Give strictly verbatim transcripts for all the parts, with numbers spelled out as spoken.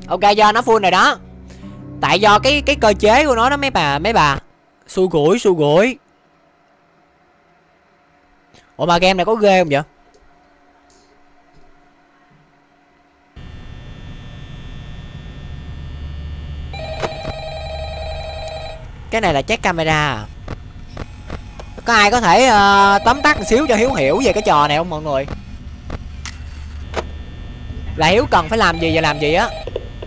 Ok do nó full rồi đó. Tại do cái cái cơ chế của nó đó mấy bà mấy bà. Xui gũi xui gũi. Ủa mà game này có ghê không vậy? Cái này là check camera à? Có ai có thể uh, tóm tắt một xíu cho Hiếu hiểu về cái trò này không mọi người? Là Hiếu cần phải làm gì và làm gì á?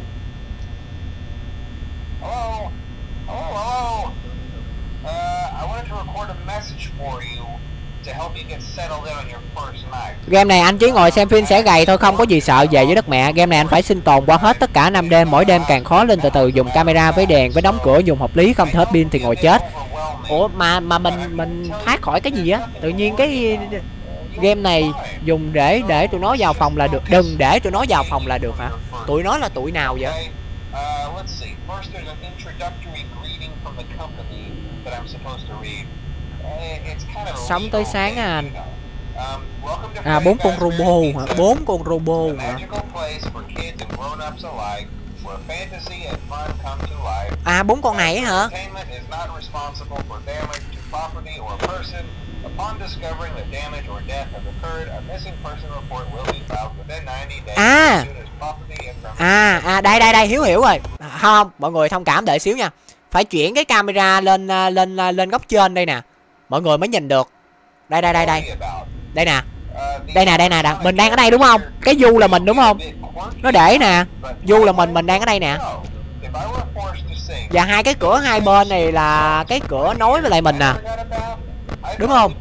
Game này anh chỉ ngồi xem phim sẽ gầy thôi, không có gì sợ về với đất mẹ. Game này anh phải sinh tồn qua hết tất cả năm đêm, mỗi đêm càng khó lên từ từ, dùng camera với đèn với đóng cửa dùng hợp lý, không hết pin thì ngồi chết. Ủa mà mà mình mình thoát khỏi cái gì á? Tự nhiên cái game này dùng để để tụi nó vào phòng là được, đừng để tụi nó vào phòng là được hả? Tụi nó là tụi nào vậy? Sống tới sáng á anh. À bốn con robot hả? Bốn con robot hả? À bốn con này hả? À à à đây đây đây Hiếu hiểu rồi. Không mọi người thông cảm đợi xíu nha. Phải chuyển cái camera lên lên lên góc trên đây nè, mọi người mới nhìn được. Đây đây đây đây đây nè, đây nè đây nè, mình đang ở đây đúng không? Cái du là mình đúng không? Nó để nè, du là mình mình đang ở đây nè. Và hai cái cửa hai bên này là cái cửa nối với lại mình nè, đúng không?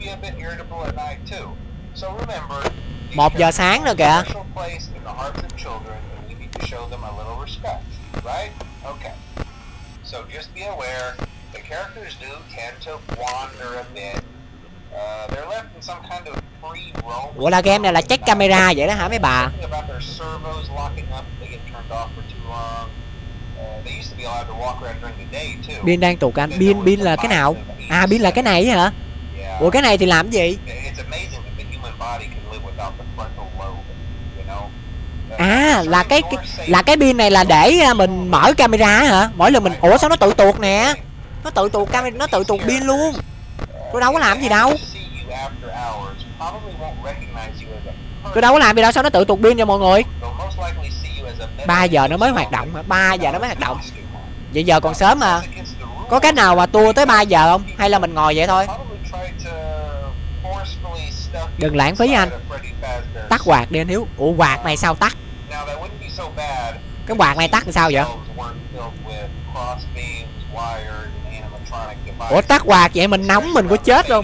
Một giờ sáng rồi kìa. So just be aware, the characters do tend to wander a bit. Uh, they're left in some kind of free roam. Ủa là game này là check camera vậy đó hả mấy bà? Pin đang tụt anh. Pin pin là cái nào? À pin là cái này hả? Ủa cái này thì làm cái gì? À là cái, cái là cái pin này là để mình mở camera hả? Mỗi lần mình ủa sao nó tự tuột nè? Nó tự tuột camera, nó tự tuột pin luôn. Tôi đâu có làm gì đâu. Tôi đâu có làm gì đâu, sao nó tự tuột pin cho mọi người? ba giờ nó mới hoạt động hả? ba giờ nó mới hoạt động. Vậy giờ còn sớm mà. Có cách nào mà tua tới ba giờ không? Hay là mình ngồi vậy thôi? Đừng lãng phí anh. Tắt quạt đi anh Hiếu. Ủa quạt này sao tắt? Cái quạt này tắt làm sao vậy? Ủa tắt quạt vậy mình nóng mình có chết không?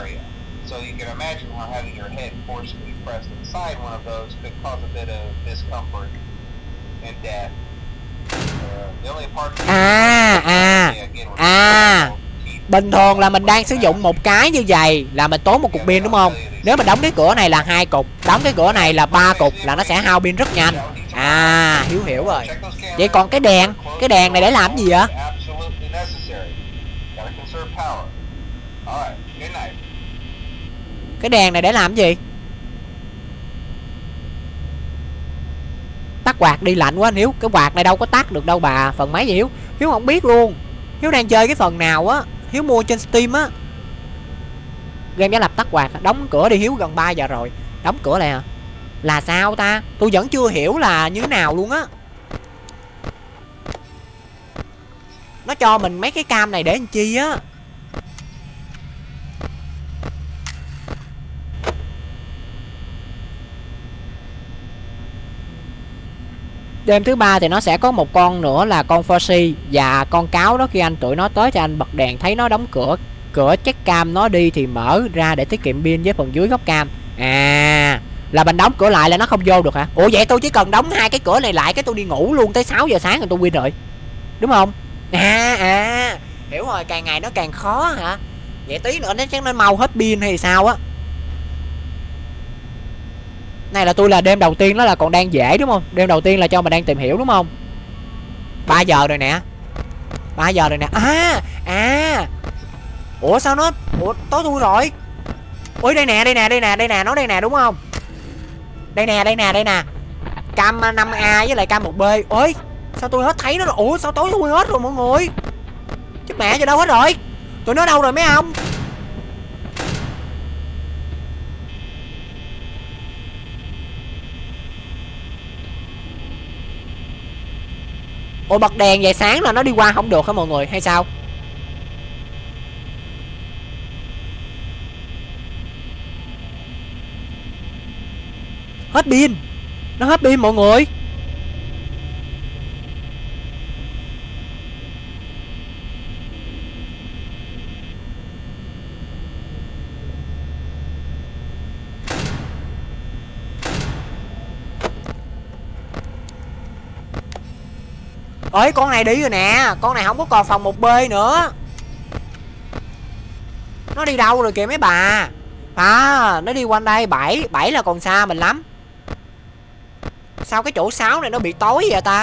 À à à bình thường là mình đang sử dụng một cái như vậy là mình tốn một cục pin đúng không? Nếu mình đóng cái cửa này là hai cục, đóng cái cửa này là ba cục là nó sẽ hao pin rất nhanh. À Hiếu hiểu rồi. Vậy còn cái đèn, cái đèn này để làm gì vậy? Cái đèn này để làm gì? Tắt quạt đi lạnh quá anh Hiếu. Cái quạt này đâu có tắt được đâu bà. Phần mấy vậy Hiếu? Hiếu không biết luôn. Hiếu đang chơi cái phần nào á, Hiếu mua trên Steam á. Game giả lập tắt quạt. Đóng cửa đi Hiếu, gần ba giờ rồi. Đóng cửa lại à? Là sao ta? Tôi vẫn chưa hiểu là như thế nào luôn á. Nó cho mình mấy cái cam này để làm chi á? Đêm thứ ba thì nó sẽ có một con nữa là con Foxy. Và con cáo đó khi anh tụi nó tới cho anh bật đèn thấy nó đóng cửa. Cửa check cam nó đi thì mở ra để tiết kiệm pin với phần dưới góc cam. À là mình đóng cửa lại là nó không vô được hả? Ủa vậy tôi chỉ cần đóng hai cái cửa này lại cái tôi đi ngủ luôn tới sáu giờ sáng rồi tôi win rồi. Đúng không? À à hiểu rồi, càng ngày nó càng khó hả? Vậy tí nữa nó chắc nó mau hết pin hay sao á? Này là tôi là đêm đầu tiên đó là còn đang dễ đúng không? Đêm đầu tiên là cho mình đang tìm hiểu đúng không? ba giờ rồi nè. ba giờ rồi nè. À à ủa sao nó ủa tối thui rồi. Ui đây nè đây nè đây nè đây nè nó đây nè đúng không? Đây nè đây nè đây nè. Cam năm A với lại cam một B. Ôi Sao tôi hết thấy nó rồi? Ủa sao tối tôi hết rồi mọi người? Chết mẹ cho đâu hết rồi? Tụi nó đâu rồi mấy ông? Ôi bật đèn vậy sáng là nó đi qua không được hả mọi người hay sao? Hết pin. Nó hết pin mọi người. Ơi con này đi rồi nè. Con này không có còn phòng một B nữa. Nó đi đâu rồi kìa mấy bà? À nó đi quanh đây. Bảy bảy là còn xa mình lắm. Sao cái chỗ sáu này nó bị tối vậy ta?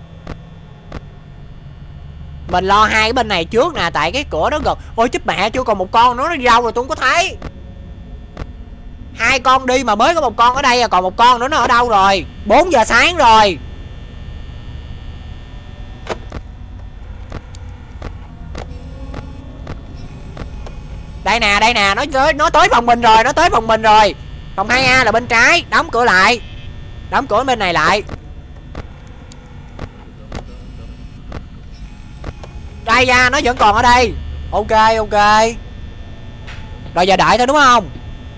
Mình lo hai cái bên này trước nè. Tại cái cửa đó gần. Ôi chết mẹ chưa còn một con nữa. Nó đi đâu rồi tôi không có thấy. Hai con đi mà mới có một con ở đây. Còn một con nữa nó ở đâu rồi? Bốn giờ sáng rồi. Đây nè đây nè. Nó tới, nó tới phòng mình rồi. Nó tới phòng mình rồi. Phòng hai A là bên trái. Đóng cửa lại. Đóng cửa bên này lại. Đây ra nó vẫn còn ở đây. Ok ok. Rồi giờ đợi thôi đúng không?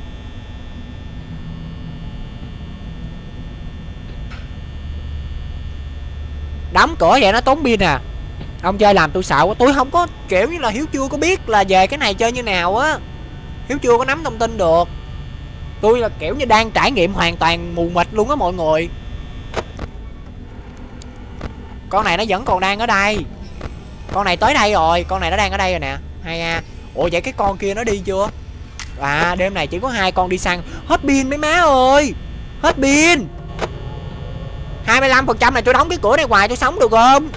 Đóng cửa vậy nó tốn pin à. Ông chơi làm tôi sợ quá. Tôi không có kiểu như là Hiếu chưa có biết là về cái này chơi như nào á. Hiếu chưa có nắm thông tin được. Tôi là kiểu như đang trải nghiệm hoàn toàn mù mịt luôn á mọi người. Con này nó vẫn còn đang ở đây. Con này tới đây rồi. Con này nó đang ở đây rồi nè. Hai A. Ủa vậy cái con kia nó đi chưa? À đêm này chỉ có hai con đi săn. Hết pin mấy má ơi. Hết pin. Hai mươi lăm phần trăm này tôi đóng cái cửa này hoài tôi sống được không?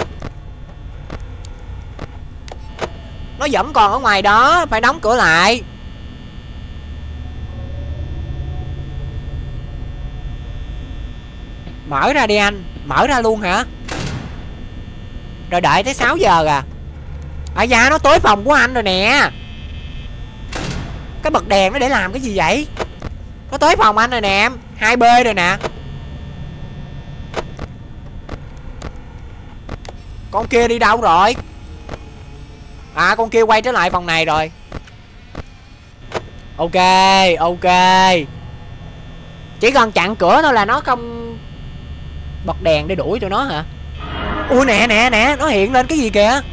Nó vẫn còn ở ngoài đó. Phải đóng cửa lại. Mở ra đi anh. Mở ra luôn hả? Rồi đợi tới sáu giờ à? À dạ nó tối phòng của anh rồi nè. Cái bật đèn nó để làm cái gì vậy? Nó tới phòng anh rồi nè em. hai B rồi nè. Con kia đi đâu rồi? À con kia quay trở lại phòng này rồi. Ok ok. Chỉ cần chặn cửa thôi là nó không bật đèn để đuổi tụi nó hả? Ui nè nè nè. Nó hiện lên cái gì kìa?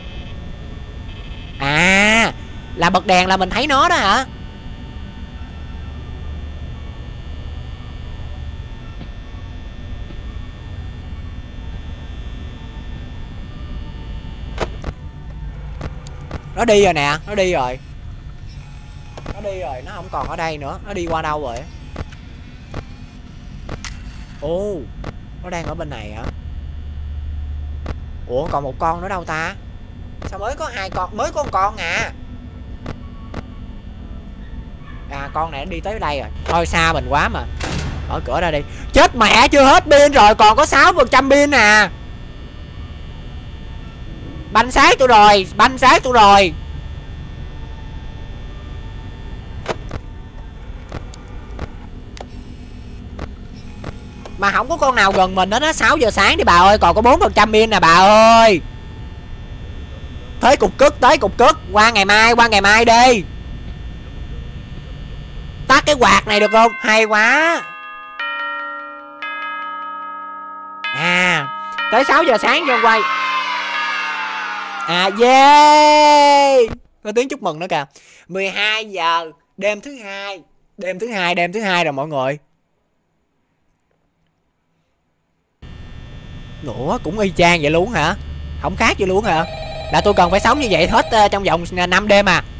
À là bật đèn là mình thấy nó đó hả? Nó đi rồi nè. Nó đi rồi. Nó đi rồi. Nó không còn ở đây nữa. Nó đi qua đâu rồi? Ồ nó đang ở bên này hả? Ủa còn một con nữa đâu ta? Sao mới có hai con? Mới có một con à? À con này nó đi tới đây rồi. Thôi xa mình quá mà. Mở cửa ra đi. Chết mẹ chưa hết pin rồi. Còn có sáu phần trăm pin à. Banh xác tôi rồi. Banh xác tôi rồi. Mà không có con nào gần mình hết á. Sáu giờ sáng đi bà ơi. Còn có bốn phần trăm pin nè bà ơi. Tới cục cứt. Tới cục cứt. Qua ngày mai. Qua ngày mai đi. Tắt cái quạt này được không? Hay quá. À tới sáu giờ sáng cho quay. À yeah. Có tiếng chúc mừng nữa kìa. Mười hai giờ đêm thứ hai. Đêm thứ hai. Đêm thứ hai rồi mọi người. Ủa cũng y chang vậy luôn hả? Không khác vậy luôn hả? Là tôi cần phải sống như vậy hết uh, trong vòng năm đêm à?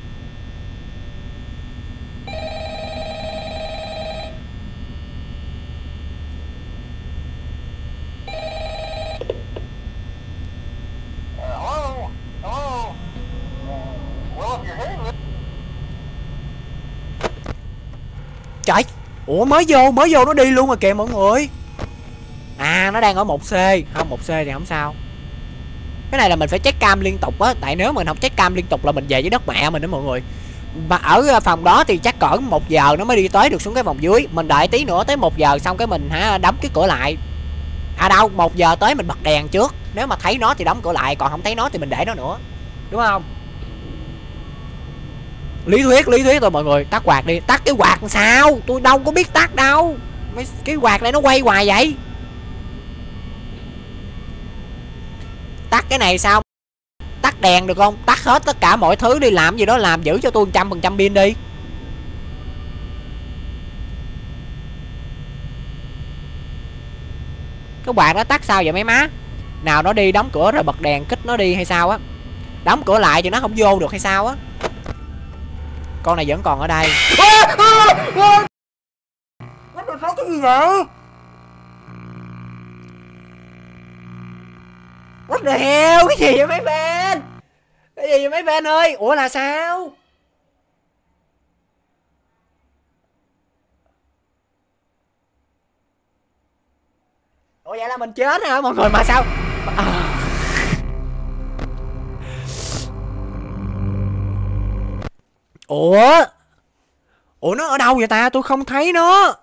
Trời. Ủa mới vô. Mới vô nó đi luôn rồi kìa mọi người. À nó đang ở một C. Không một C thì không sao. Cái này là mình phải check cam liên tục á, tại nếu mình không check cam liên tục là mình về với đất mẹ mình đó mọi người. Mà ở phòng đó thì chắc cỡ một giờ nó mới đi tới được xuống cái phòng dưới. Mình đợi tí nữa tới một giờ xong cái mình hả đóng cái cửa lại. À đâu, một giờ tới mình bật đèn trước. Nếu mà thấy nó thì đóng cửa lại, còn không thấy nó thì mình để nó nữa. Đúng không? Lý thuyết, lý thuyết thôi mọi người. Tắt quạt đi. Tắt cái quạt làm sao? Tôi đâu có biết tắt đâu. Cái quạt này nó quay hoài vậy. Tắt cái này sao? Tắt đèn được không? Tắt hết tất cả mọi thứ đi, làm gì đó làm, giữ cho tôi một trăm phần trăm pin đi. Cái quạt đó tắt sao vậy mấy má? Nào nó đi đóng cửa rồi bật đèn kích nó đi hay sao á? Đóng cửa lại thì nó không vô được hay sao á? Con này vẫn còn ở đây. Nó được nói cái gì vậy? What the hell? Cái gì vậy mấy bên? Cái gì vậy mấy bên ơi? Ủa là sao? Ủa vậy là mình chết hả mọi người mà sao? À. Ủa? Ủa nó ở đâu vậy ta? Tôi không thấy nó.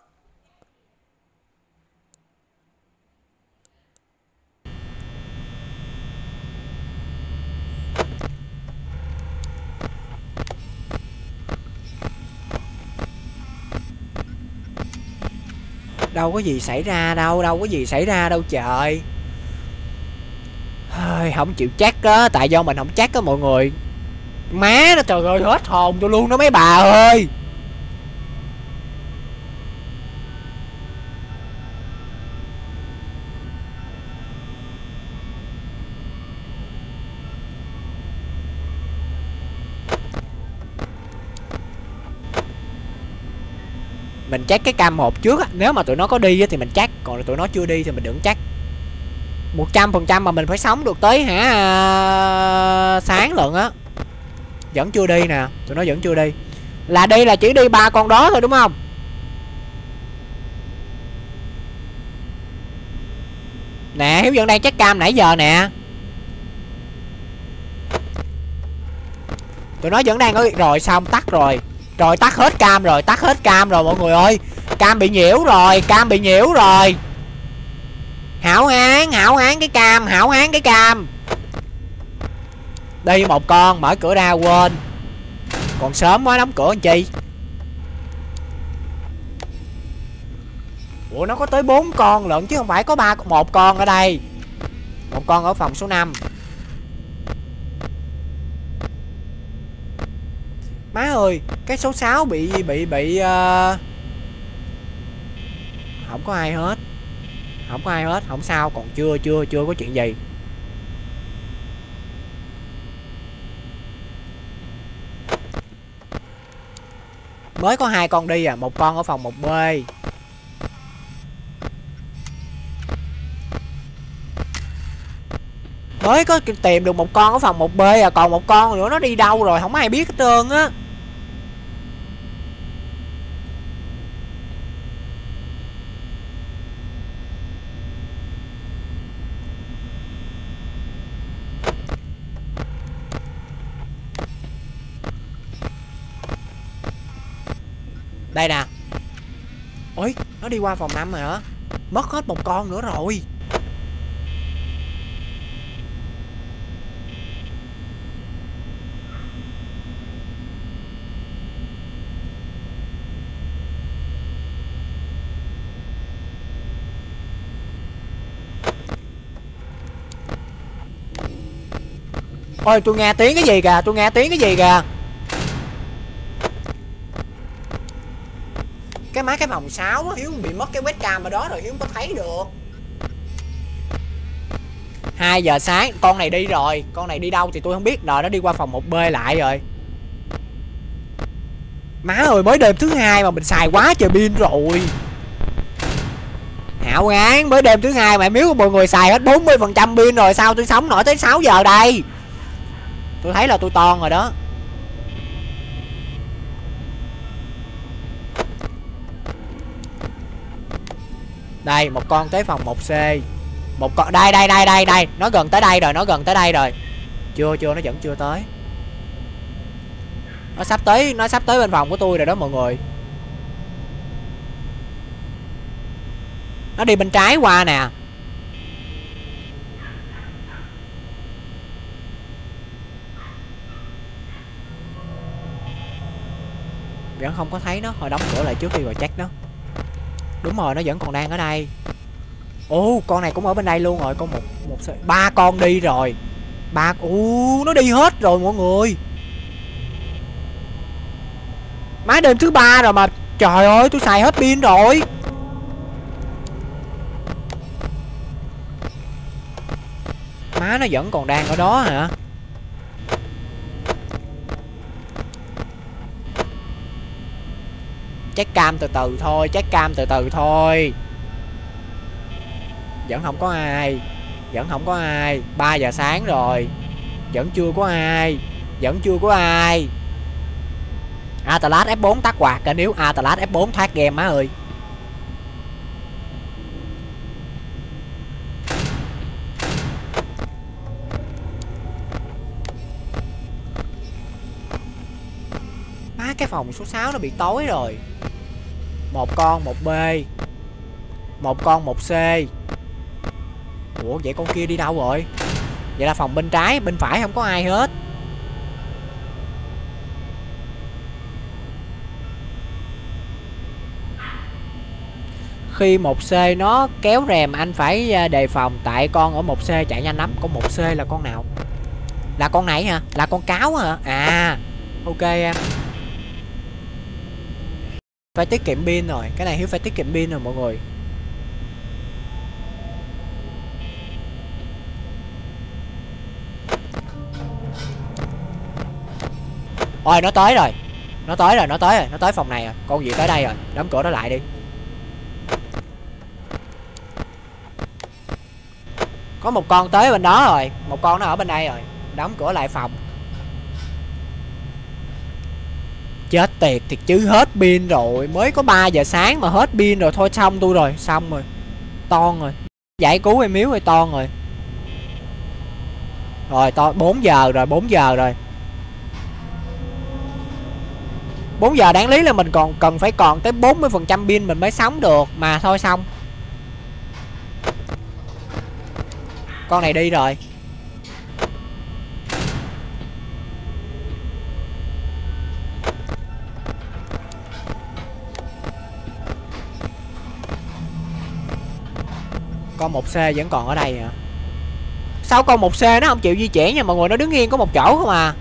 Đâu có gì xảy ra đâu, đâu có gì xảy ra đâu trời. Không chịu chắc á, tại do mình không chắc á mọi người. Má nó trời ơi hết hồn tôi luôn đó mấy bà ơi. Mình check cái cam một trước á, nếu mà tụi nó có đi á thì mình chắc, còn tụi nó chưa đi thì mình đừng chắc. Một trăm phần trăm mà mình phải sống được tới hả à, sáng lận á. Vẫn chưa đi nè, tụi nó vẫn chưa đi. Là đi là chỉ đi ba con đó thôi đúng không? Nè Hiếu vẫn đang check cam nãy giờ nè. Tụi nó vẫn đang ở rồi, xong tắt rồi. Rồi tắt hết cam rồi, tắt hết cam rồi mọi người ơi. Cam bị nhiễu rồi, cam bị nhiễu rồi. Hảo hán, hảo hán cái cam, hảo hán cái cam. Đi một con, mở cửa ra quên. Còn sớm quá đóng cửa anh chi. Ủa nó có tới bốn con lận chứ không phải có ba một con ở đây. Một con ở phòng số năm. Má ơi, cái số sáu bị bị bị uh... không có ai hết. Không có ai hết, không sao, còn chưa chưa chưa có chuyện gì. Mới có hai con đi à, một con ở phòng một B. Mới có tìm được một con ở phòng một B à, còn một con nữa nó đi đâu rồi không ai biết hết trơn á. Đây nè. Ôi, nó đi qua phòng năm rồi hả? Mất hết một con nữa rồi. Ôi, tôi nghe tiếng cái gì kìa, tôi nghe tiếng cái gì kìa. Cái má cái phòng sáu á, Hiếu bị mất cái webcam ở đó rồi, Hiếu không có thấy được. Hai giờ sáng, con này đi rồi. Con này đi đâu thì tôi không biết. Rồi nó đi qua phòng một B lại rồi. Má ơi, mới đêm thứ hai mà mình xài quá trời pin rồi. Hảo án, mới đêm thứ hai mà miếu của mọi người xài hết bốn mươi phần trăm pin rồi. Sao tôi sống nổi tới sáu giờ đây? Tôi thấy là tôi ton rồi đó. Đây, một con tới phòng một C. Một con đây đây đây đây đây, nó gần tới đây rồi, nó gần tới đây rồi. Chưa chưa nó vẫn chưa tới. Nó sắp tới, nó sắp tới bên phòng của tôi rồi đó mọi người. Nó đi bên trái qua nè. Vẫn không có thấy nó, hồi đóng cửa lại trước khi vào check nó. Đúng rồi, nó vẫn còn đang ở đây. Ồ, con này cũng ở bên đây luôn rồi. Con một một ba con đi rồi. Ba ồ, nó đi hết rồi mọi người. Má đêm thứ ba rồi mà. Trời ơi, tôi xài hết pin rồi. Má nó vẫn còn đang ở đó hả? Check cam từ từ thôi, check cam từ từ thôi. Vẫn không có ai. Vẫn không có ai. Ba giờ sáng rồi. Vẫn chưa có ai. Vẫn chưa có ai. Atlas ép bốn tắt quạt cả, nếu Atlas ép bốn thoát game má ơi. Má cái phòng số sáu nó bị tối rồi. Một con một B. Một con một C. Ủa vậy con kia đi đâu rồi? Vậy là phòng bên trái, bên phải không có ai hết. Khi một C nó kéo rèm anh phải đề phòng, tại con ở một C chạy nhanh lắm. Con một C là con nào? Là con này hả? Là con cáo hả? À ok em. Phải tiết kiệm pin rồi. Cái này Hiếu phải tiết kiệm pin rồi mọi người. Ôi nó tới rồi. Nó tới rồi, nó tới rồi. Nó tới phòng này rồi. Con gì tới đây rồi. Đóng cửa nó lại đi. Có một con tới bên đó rồi. Một con nó ở bên đây rồi. Đóng cửa lại phòng. Chết tiệt thiệt chứ, hết pin rồi. Mới có ba giờ sáng mà hết pin rồi. Thôi xong tôi rồi. Xong rồi. Ton rồi. Giải cứu em Miếu ơi, ton rồi. Rồi to bốn giờ rồi, bốn giờ rồi. bốn giờ đáng lý là mình còn cần phải còn tới bốn mươi phần trăm pin mình mới sống được. Mà thôi xong. Con này đi rồi. Con một C vẫn còn ở đây hả? Sao con một C nó không chịu di chuyển nha mọi người, nó đứng yên có một chỗ không à.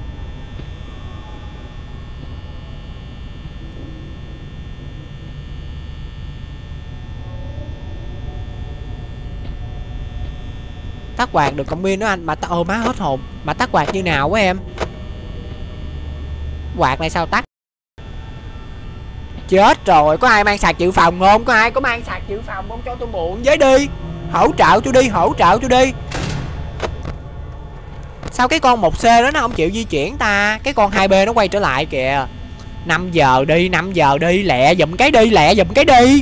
Tắt quạt được cộng pin đó anh. Mà ô má hết hồn. Mà tắt quạt như nào quá em? Quạt này sao tắt? Chết rồi, có ai mang sạc dự phòng không? Có ai có mang sạc dự phòng không? Cho tôi mượn với đi. Hỗ trợ tôi đi, hỗ trợ tôi đi. Sao cái con một C đó nó không chịu di chuyển ta? Cái con hai B nó quay trở lại kìa. Năm giờ đi, năm giờ đi. Lẹ giùm cái đi, lẹ giùm cái đi.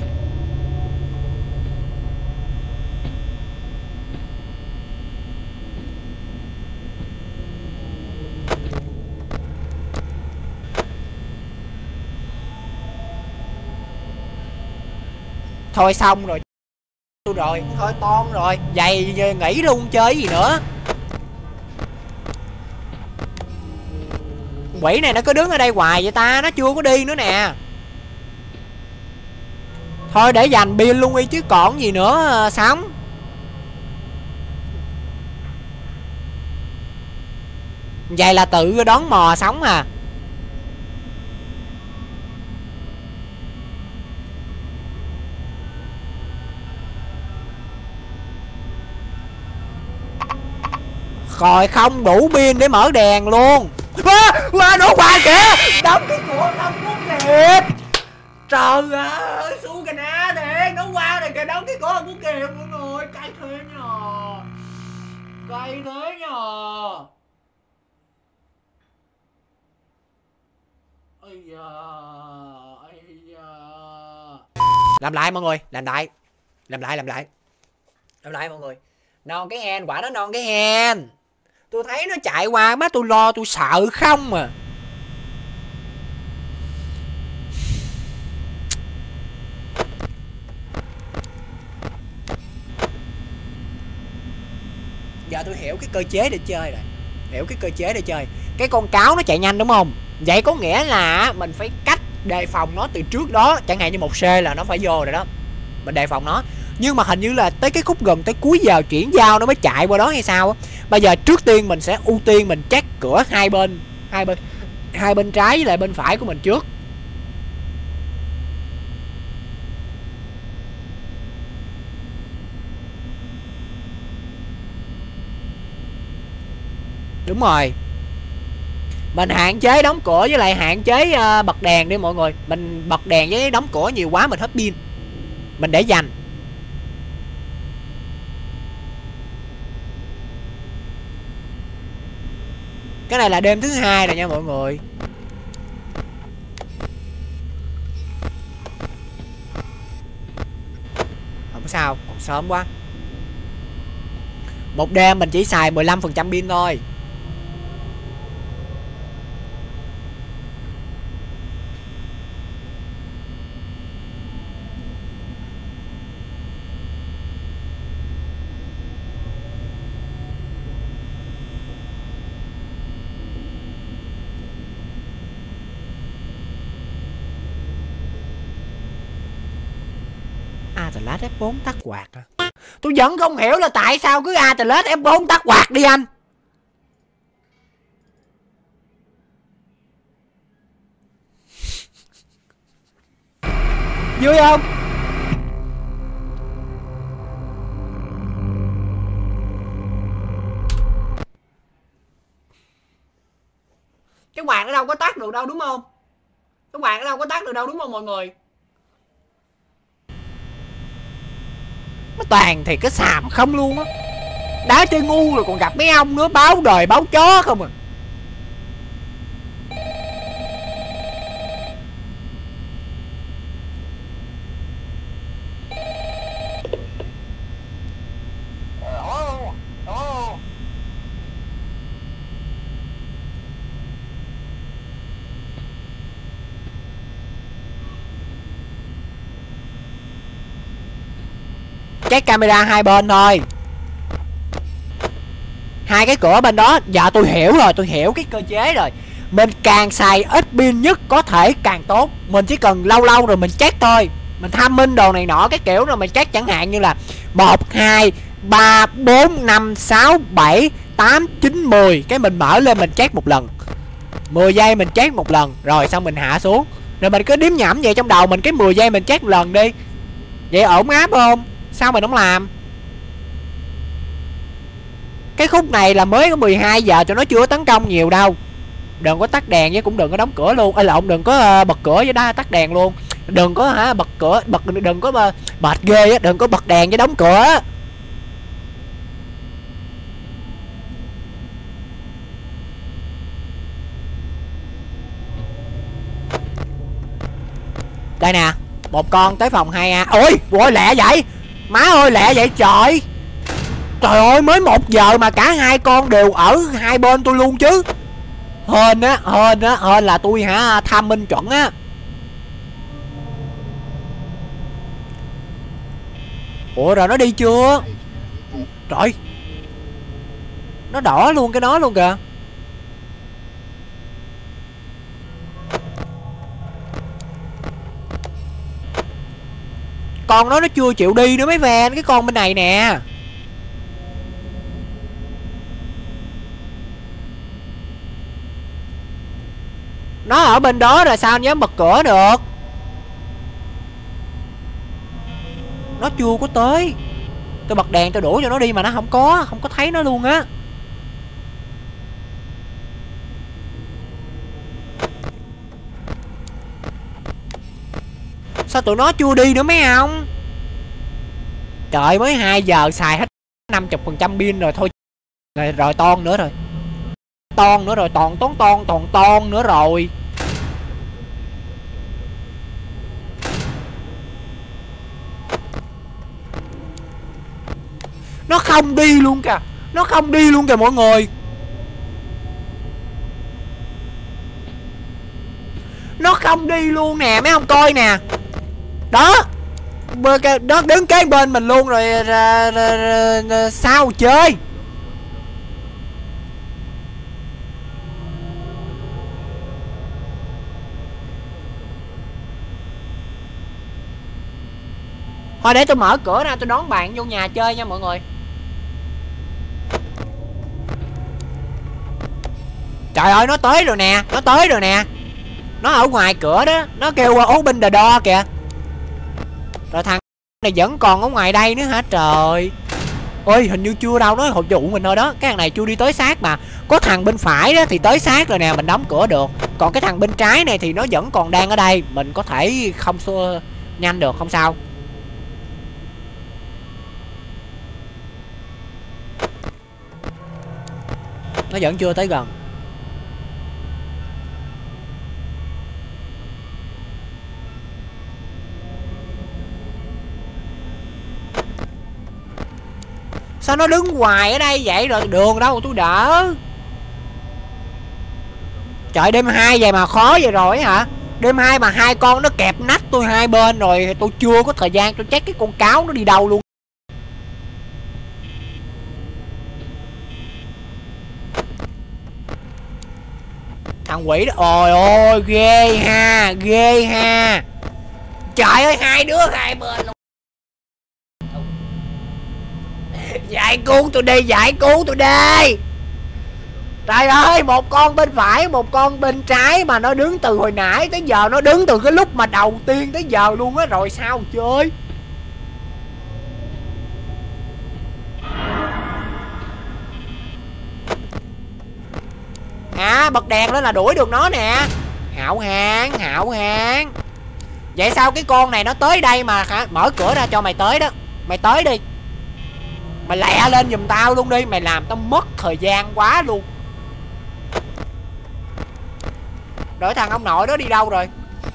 Thôi xong rồi. Rồi, thôi ton rồi. Vậy nghỉ luôn chơi gì nữa. Quỷ này nó cứ đứng ở đây hoài vậy ta. Nó chưa có đi nữa nè. Thôi để dành pin luôn đi chứ còn gì nữa. Sống. Vậy là tự đón mò sống à. Rồi không đủ pin để mở đèn luôn. Wow, wow, nó qua kìa. Đóng cái cửa không có kịp. Trời ơi, su cà na thiệt. Nó qua rồi kìa, đóng cái cửa không có kịp mọi người. Cay thế nhờ. Cay thế nhờ. Ây da, ây da. Làm lại mọi người, làm lại. Làm lại, làm lại. Làm lại mọi người. Non cái hen, quả đó non cái hen. Tôi thấy nó chạy qua má tôi lo tôi sợ không à. Giờ tôi hiểu cái cơ chế để chơi rồi. Hiểu cái cơ chế để chơi. Cái con cáo nó chạy nhanh đúng không? Vậy có nghĩa là mình phải cách đề phòng nó từ trước đó. Chẳng hạn như một C là nó phải vô rồi đó, mình đề phòng nó. Nhưng mà hình như là tới cái khúc gần tới cuối giờ chuyển giao nó mới chạy qua đó hay sao á. Bây giờ trước tiên mình sẽ ưu tiên mình check cửa hai bên, hai bên hai bên trái với lại bên phải của mình trước. Đúng rồi. Mình hạn chế đóng cửa với lại hạn chế uh, bật đèn đi mọi người. Mình bật đèn với đóng cửa nhiều quá mình hết pin. Mình để dành. Cái này là đêm thứ hai rồi nha mọi người. Không sao, còn sớm quá. Một đêm mình chỉ xài mười lăm phần trăm pin thôi. Atlas F bốn tắt quạt à? Tôi vẫn không hiểu là tại sao cứ Atlas F bốn tắt quạt đi anh. Vui không? Cái quạt nó đâu có tắt được đâu đúng không? Cái quạt nó đâu có tắt được đâu đúng không mọi người? Nó toàn thì cái xàm không luôn á. Đá chơi ngu rồi còn gặp mấy ông nữa báo đời báo chó không à. Cái camera hai bên thôi. Hai cái cửa bên đó. Dạ tôi hiểu rồi, tôi hiểu cái cơ chế rồi. Mình càng xài ít pin nhất có thể càng tốt. Mình chỉ cần lâu lâu rồi mình check thôi. Mình tham minh đồ này nọ cái kiểu rồi mình check, chẳng hạn như là một, hai, ba, bốn, năm, sáu, bảy, tám, chín, mười. Cái mình mở lên mình check một lần, mười giây mình check một lần. Rồi xong mình hạ xuống. Rồi mình cứ đếm nhẩm vậy trong đầu mình, cái mười giây mình check một lần đi. Vậy ổn áp không? Sao mình không làm? Cái khúc này là mới có mười hai giờ cho nó chưa tấn công nhiều đâu. Đừng có tắt đèn với cũng đừng có đóng cửa luôn. Ê lộn, đừng có uh, bật cửa với đó tắt đèn luôn. Đừng có hả bật cửa bật đừng có uh, bệt ghê á, đừng có bật đèn với đóng cửa. Đây nè, một con tới phòng hai A. Ôi, ôi lẹ vậy. Má ơi lẹ vậy trời. Trời ơi mới một giờ mà cả hai con đều ở hai bên tôi luôn chứ. Hên á, hên á, hên là tôi hả tham minh chuẩn á. Ủa rồi nó đi chưa? Trời, nó đỏ luôn cái đó luôn kìa. Con đó nó chưa chịu đi nữa mấy fan. Cái con bên này nè. Nó ở bên đó rồi sao anh dám bật cửa được. Nó chưa có tới. Tôi bật đèn tôi đuổi cho nó đi mà nó không có. Không có thấy nó luôn á. Sao tụi nó chưa đi nữa mấy ông? Trời mới hai giờ xài hết năm mươi phần trăm pin rồi thôi. Rồi, rồi ton nữa rồi. Ton nữa rồi, toàn tón ton, toàn ton nữa rồi. Nó không đi luôn kìa. Nó không đi luôn kìa mọi người. Nó không đi luôn nè, mấy ông coi nè. Đó. Nó đứng kế bên mình luôn rồi. Ra, ra, ra, ra, sao chơi. Thôi để tôi mở cửa ra tôi đón bạn vô nhà chơi nha mọi người. Trời ơi nó tới rồi nè. Nó tới rồi nè. Nó ở ngoài cửa đó. Nó kêu open the door kìa. Rồi thằng này vẫn còn ở ngoài đây nữa hả trời. Ôi hình như chưa đâu. Nó hộp dụ mình thôi đó. Cái thằng này chưa đi tới sát mà. Có thằng bên phải đó thì tới sát rồi nè. Mình đóng cửa được. Còn cái thằng bên trái này thì nó vẫn còn đang ở đây. Mình có thể không xua nhanh được. Không sao. Nó vẫn chưa tới gần. Sao nó đứng hoài ở đây vậy. Rồi đường đâu tôi đỡ. Trời đêm hai vậy mà khó vậy rồi hả. Đêm hai mà hai con nó kẹp nách tôi hai bên rồi. Tôi chưa có thời gian tôi check cái con cáo nó đi đâu luôn. Thằng quỷ đó. Ôi ôi ghê ha. Ghê ha. Trời ơi hai đứa hai bên luôn. Giải cứu tôi đi. Giải cứu tôi đi. Trời ơi một con bên phải một con bên trái. Mà nó đứng từ hồi nãy tới giờ. Nó đứng từ cái lúc mà đầu tiên tới giờ luôn á. Rồi sao chơi. À bật đèn lên là đuổi được nó nè. Hảo hán. Hảo hán. Vậy sao cái con này nó tới đây mà hả? Mở cửa ra cho mày tới đó. Mày tới đi. Mày lẹ lên giùm tao luôn đi. Mày làm tao mất thời gian quá luôn. Rồi thằng ông nội đó đi đâu rồi.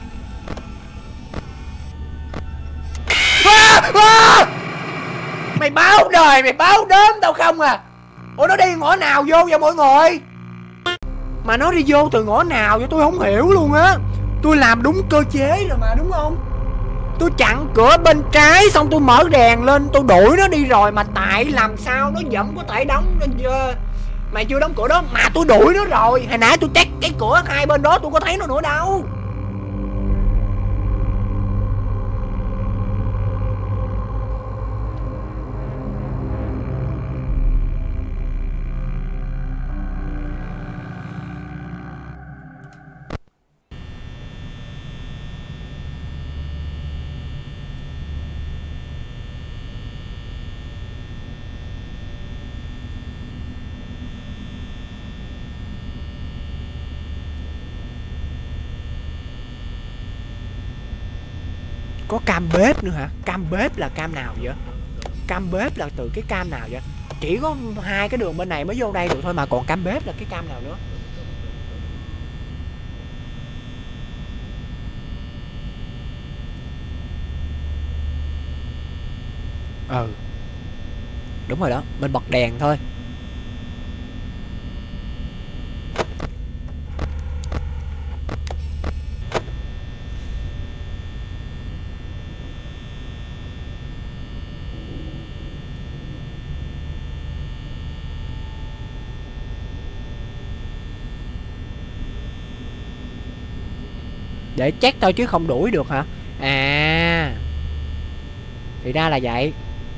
À, à! Mày báo đời. Mày báo đớm tao không à. Ủa nó đi ngõ nào vô vậy mọi người. Mà nó đi vô từ ngõ nào vậy tôi không hiểu luôn á. Tôi làm đúng cơ chế rồi mà đúng không. Tôi chặn cửa bên trái xong tôi mở đèn lên tôi đuổi nó đi rồi. Mà tại làm sao nó vẫn có thể đóng. Mày chưa đóng cửa đó mà tôi đuổi nó rồi. Hồi nãy tôi check cái cửa hai bên đó tôi có thấy nó nữa đâu. Có cam bếp nữa hả. Cam bếp là cam nào vậy. Cam bếp là từ cái cam nào vậy. Chỉ có hai cái đường bên này mới vô đây được thôi. Mà còn cam bếp là cái cam nào nữa. Ừ đúng rồi đó. Mình bật đèn thôi. Để check thôi chứ không đuổi được hả. À thì ra là vậy.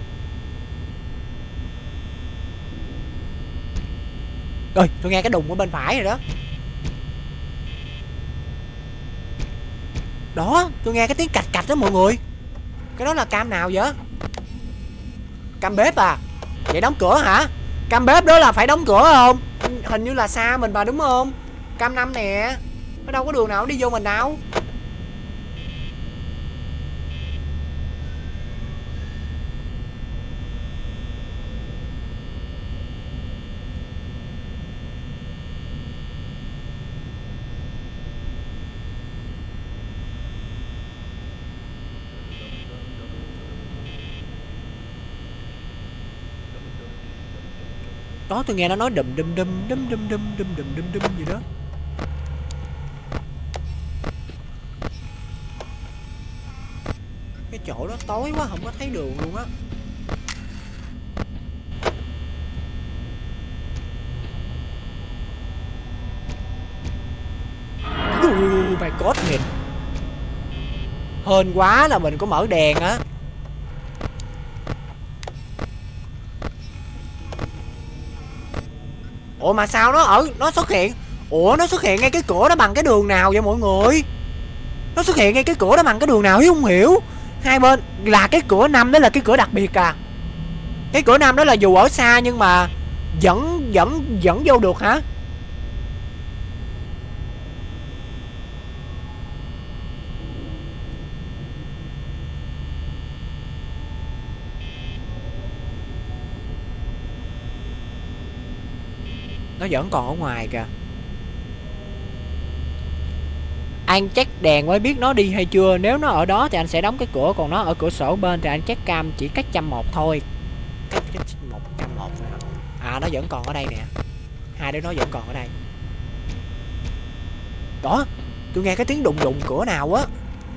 Ơi tôi nghe cái đùng ở bên phải rồi đó. Đó tôi nghe cái tiếng cạch cạch đó mọi người. Cái đó là cam nào vậy. Cam bếp à. Vậy đóng cửa hả. Cam bếp đó là phải đóng cửa không. Hình như là xa mình mà đúng không. Cam năm nè. Nó đâu có đường nào đi vô mình đâu. Đó, tôi nghe nó nói đùm đùm đùm đùm đùm đùm đùm đùm đùm đùm gì đó. Cái chỗ đó tối quá, không có thấy đường luôn á. Oh my god, nhìn hên quá là mình có mở đèn á. Ủa mà sao nó ở nó xuất hiện? Ủa nó xuất hiện ngay cái cửa đó bằng cái đường nào vậy mọi người? Nó xuất hiện ngay cái cửa đó bằng cái đường nào Hiếu không hiểu. Hai bên là cái cửa năm đó là cái cửa đặc biệt à. Cái cửa năm đó là dù ở xa nhưng mà vẫn vẫn vẫn vô được hả? Nó vẫn còn ở ngoài kìa. Anh check đèn mới biết nó đi hay chưa. Nếu nó ở đó thì anh sẽ đóng cái cửa. Còn nó ở cửa sổ bên thì anh check cam chỉ cách trăm một thôi. Cách một trăm một thôi hả? À nó vẫn còn ở đây nè. Hai đứa nó vẫn còn ở đây. Đó, tôi nghe cái tiếng đùng đùng cửa nào á.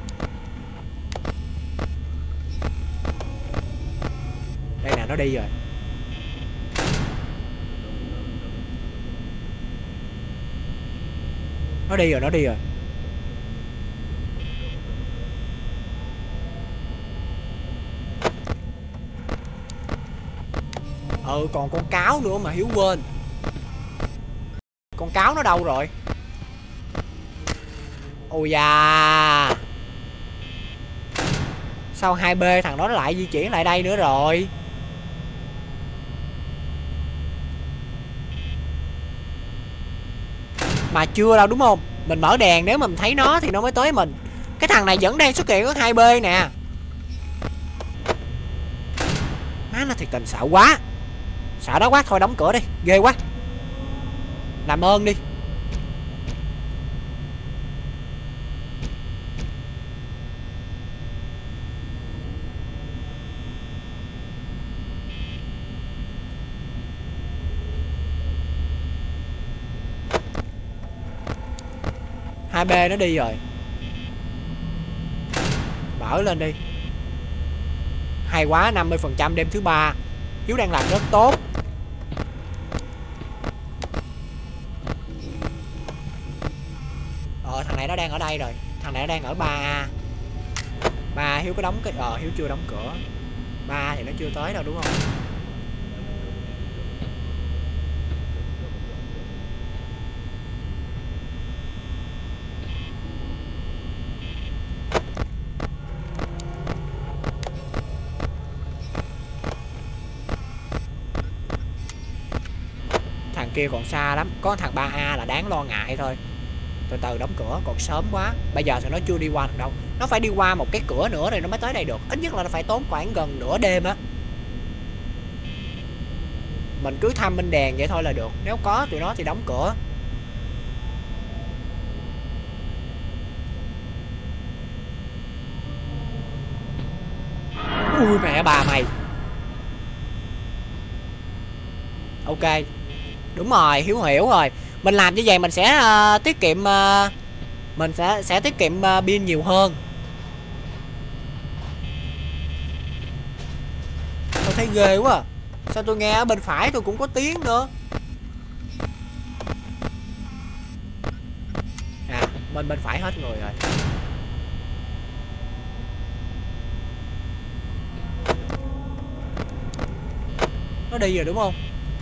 Đây nè, nó đi rồi. Nó đi rồi, nó đi rồi. Ừ, còn con cáo nữa mà Hiếu quên. Con cáo nó đâu rồi? Ôi da. Sao hai B thằng đó nó lại di chuyển lại đây nữa rồi? Mà chưa đâu đúng không? Mình mở đèn nếu mà mình thấy nó thì nó mới tới mình. Cái thằng này vẫn đang xuất hiện ở hai B nè. Má nó thiệt tình sợ quá. Sợ đó quá, thôi đóng cửa đi, ghê quá. Làm ơn đi. Hai B nó đi rồi. Mở lên đi. Hay quá, năm mươi phần trăm đêm thứ ba. Hiếu đang làm rất tốt. Ờ thằng này nó đang ở đây rồi. Thằng này nó đang ở ba A. ba A Hiếu có đóng cái... Ờ Hiếu chưa đóng cửa. ba A thì nó chưa tới đâu đúng không? Thằng kia còn xa lắm. Có thằng ba A là đáng lo ngại thôi. Từ từ đóng cửa, còn sớm quá. Bây giờ thì nó chưa đi qua được đâu. Nó phải đi qua một cái cửa nữa rồi nó mới tới đây được. Ít nhất là nó phải tốn khoảng gần nửa đêm á. Mình cứ thăm bên đèn vậy thôi là được. Nếu có tụi nó thì đóng cửa. Ui mẹ bà mày. Ok. Đúng rồi, Hiếu hiểu rồi. Mình làm như vậy mình sẽ uh, tiết kiệm uh, mình sẽ sẽ tiết kiệm uh, pin nhiều hơn. Tôi thấy ghê quá. Sao tôi nghe ở bên phải tôi cũng có tiếng nữa. À, bên bên phải hết người rồi. Nó đi rồi đúng không?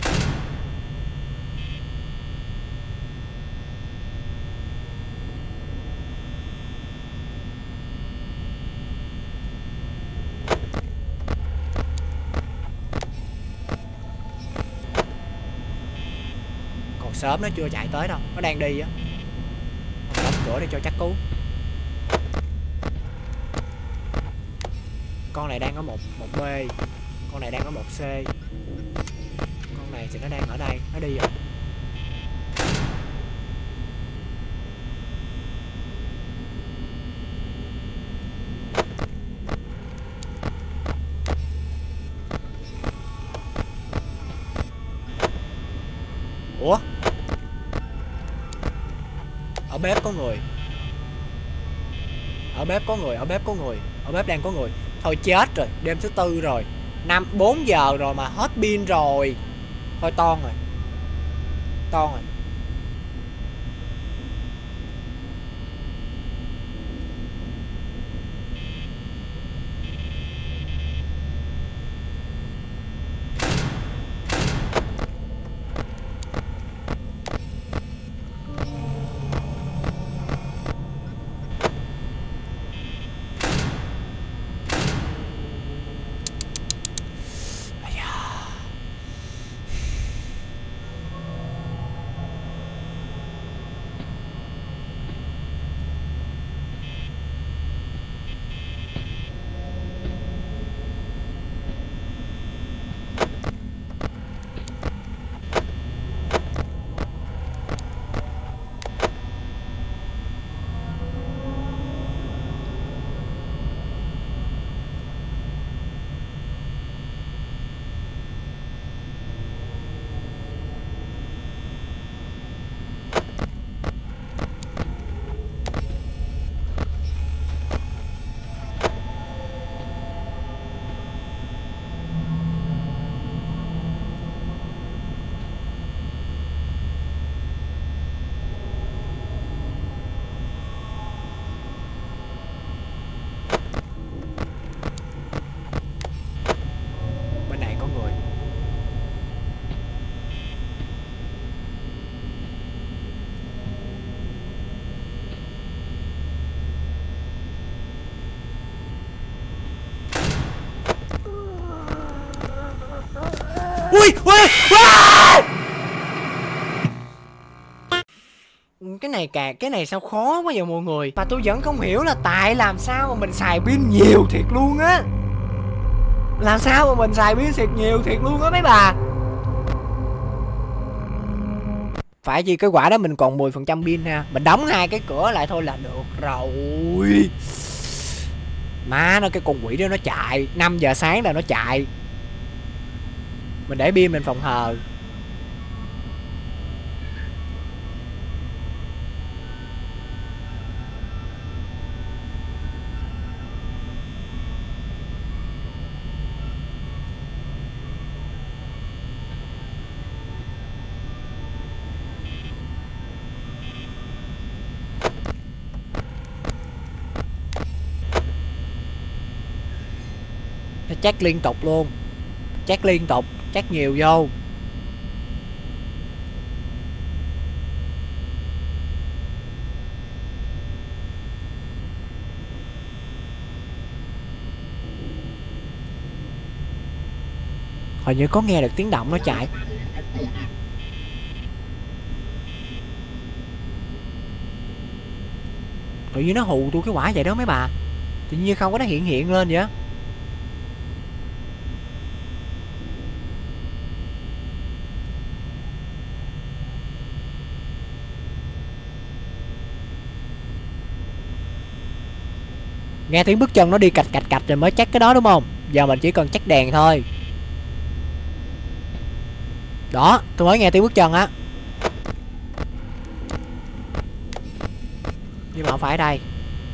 Sớm nó chưa chạy tới đâu, nó đang đi á. Đóng cửa để cho chắc cú. Con này đang ở một một B, con này đang ở một C, con này thì nó đang ở đây, nó đi rồi. Ủa, ở bếp có người, ở bếp có người, ở bếp có người, ở bếp đang có người. Thôi chết rồi, đêm thứ tư rồi, năm bốn giờ rồi mà hết pin rồi. Thôi toan rồi, toan rồi. Bên này có người. Ui, ui, ui! Cái này càng cái này sao khó quá vậy mọi người. Mà tôi vẫn không hiểu là tại làm sao mà mình xài pin nhiều thiệt luôn á. Làm sao mà mình xài pin thiệt nhiều thiệt luôn á mấy bà. Phải chi cái quả đó mình còn mười phần trăm pin ha. Mình đóng hai cái cửa lại thôi là được rồi. Má nó, cái con quỷ đó nó chạy năm giờ sáng là nó chạy. Mình để pin mình phòng hờ. Nó check liên tục luôn. Check liên tục, check nhiều vô. Hình như có nghe được tiếng động nó chạy. Tự nhiên nó hù tôi cái quả vậy đó mấy bà. Tự nhiên không có nó hiện hiện lên vậy. Nghe tiếng bước chân nó đi cạch cạch cạch rồi mới check cái đó đúng không? Giờ mình chỉ cần check đèn thôi. Đó, tôi mới nghe tiếng bước chân á. Nhưng mà không phải ở đây.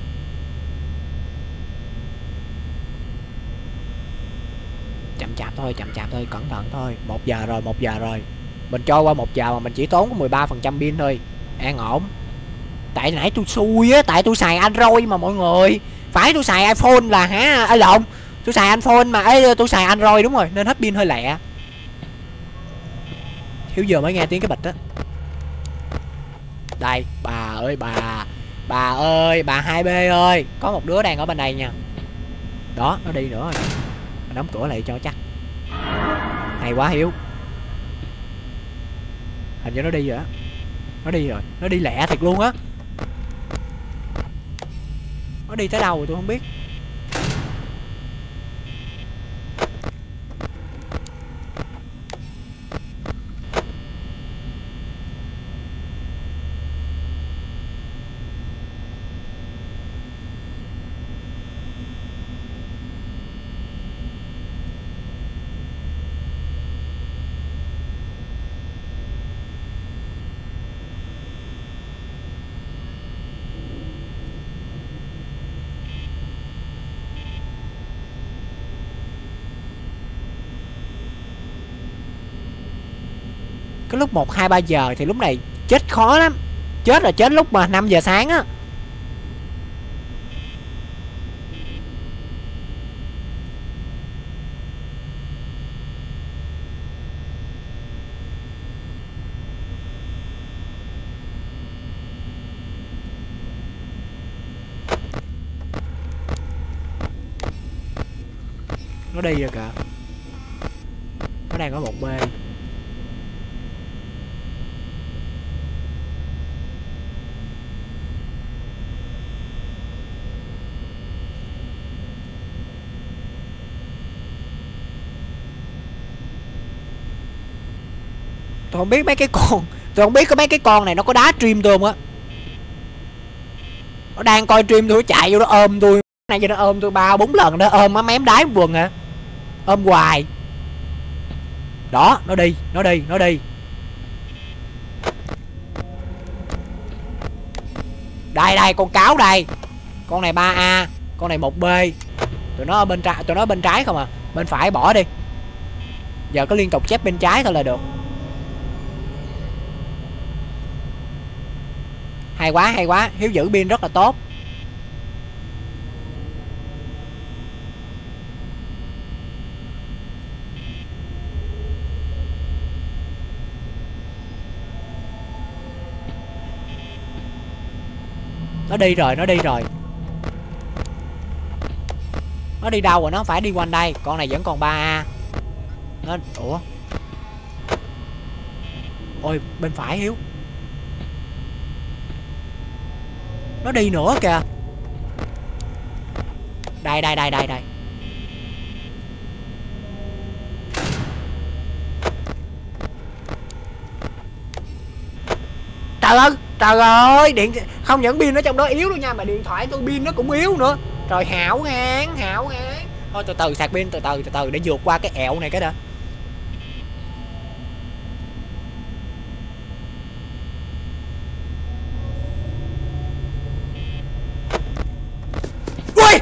Chậm chạp thôi, chậm chạp thôi, cẩn thận thôi. Một giờ rồi, một giờ rồi. Mình trôi qua một giờ mà mình chỉ tốn có mười ba phần trăm pin thôi. An ổn. Tại nãy tôi xui á, tại tôi xài Android mà mọi người. Phải tôi xài iPhone là hả? Ê lộn, tôi xài iPhone mà ấy, tôi xài Android đúng rồi nên hết pin hơi lẹ. Thiếu giờ mới nghe tiếng cái bịch á. Đây, bà ơi bà. Bà ơi, bà hai B ơi, có một đứa đang ở bên đây nha. Đó, nó đi nữa rồi. Mình đóng cửa lại cho chắc. Hay quá Hiếu. Hình như nó đi rồi á. Nó đi rồi, nó đi lẹ thiệt luôn á. Nó đi tới đâu rồi tôi không biết. Cái lúc một hai ba giờ thì lúc này chết khó lắm. Chết là chết lúc mà năm giờ sáng á. Nó đi rồi kìa. Nó đang ở một B. Tôi không biết mấy cái con Tôi không biết có mấy cái con này nó có đá stream tôi không á. Nó đang coi stream tôi, nó chạy vô nó ôm tôi. Này giờ nó ôm tôi ba bốn lần đó. Ôm nó mém đáy quần hả. Ôm hoài. Đó, nó đi, nó đi, nó đi. Đây đây, con cáo đây. Con này ba A, con này một B. Tụi nó ở bên trái, tụi nó ở bên trái không à. Bên phải bỏ đi. Giờ có liên tục chép bên trái thôi là được. Hay quá, hay quá, Hiếu giữ pin rất là tốt. Nó đi rồi, nó đi rồi. Nó đi đâu rồi, nó phải đi quanh đây. Con này vẫn còn ba A. Nó... Ủa. Ôi, bên phải Hiếu. Nó đi nữa kìa. Đây, đây, đây, đây, đây. Trời ơi, trời ơi, điện không những pin ở trong đó yếu đâu nha, mà điện thoại tôi pin nó cũng yếu nữa. Trời, hảo hán, hảo hán. Thôi từ từ sạc pin, từ từ từ từ để vượt qua cái ẹo này cái đã. Ui!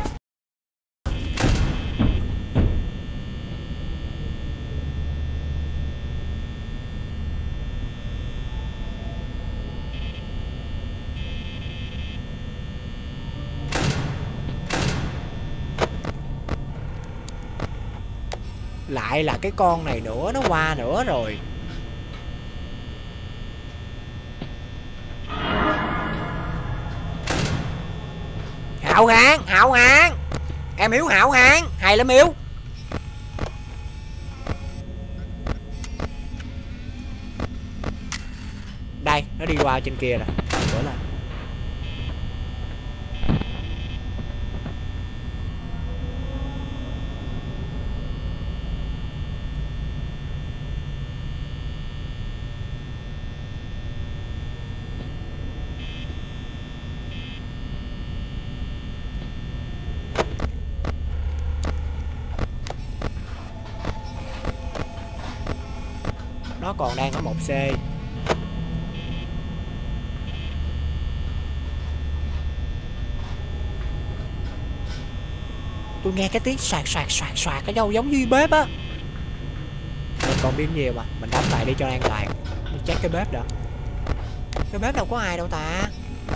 Lại là cái con này nữa, nó qua nữa rồi. Hảo hán, hảo hán. Em Hiếu hảo hán, hay lắm Hiếu. Đây, nó đi qua trên kia rồi. Đổ lên. Nó còn đang ở một C. Tôi nghe cái tiếng soạt soạt soạt soạt ở đâu giống như bếp á. Mình còn pin nhiều mà, mình đóng lại đi cho an toàn. Mình check cái bếp đã. Cái bếp đâu có ai đâu ta.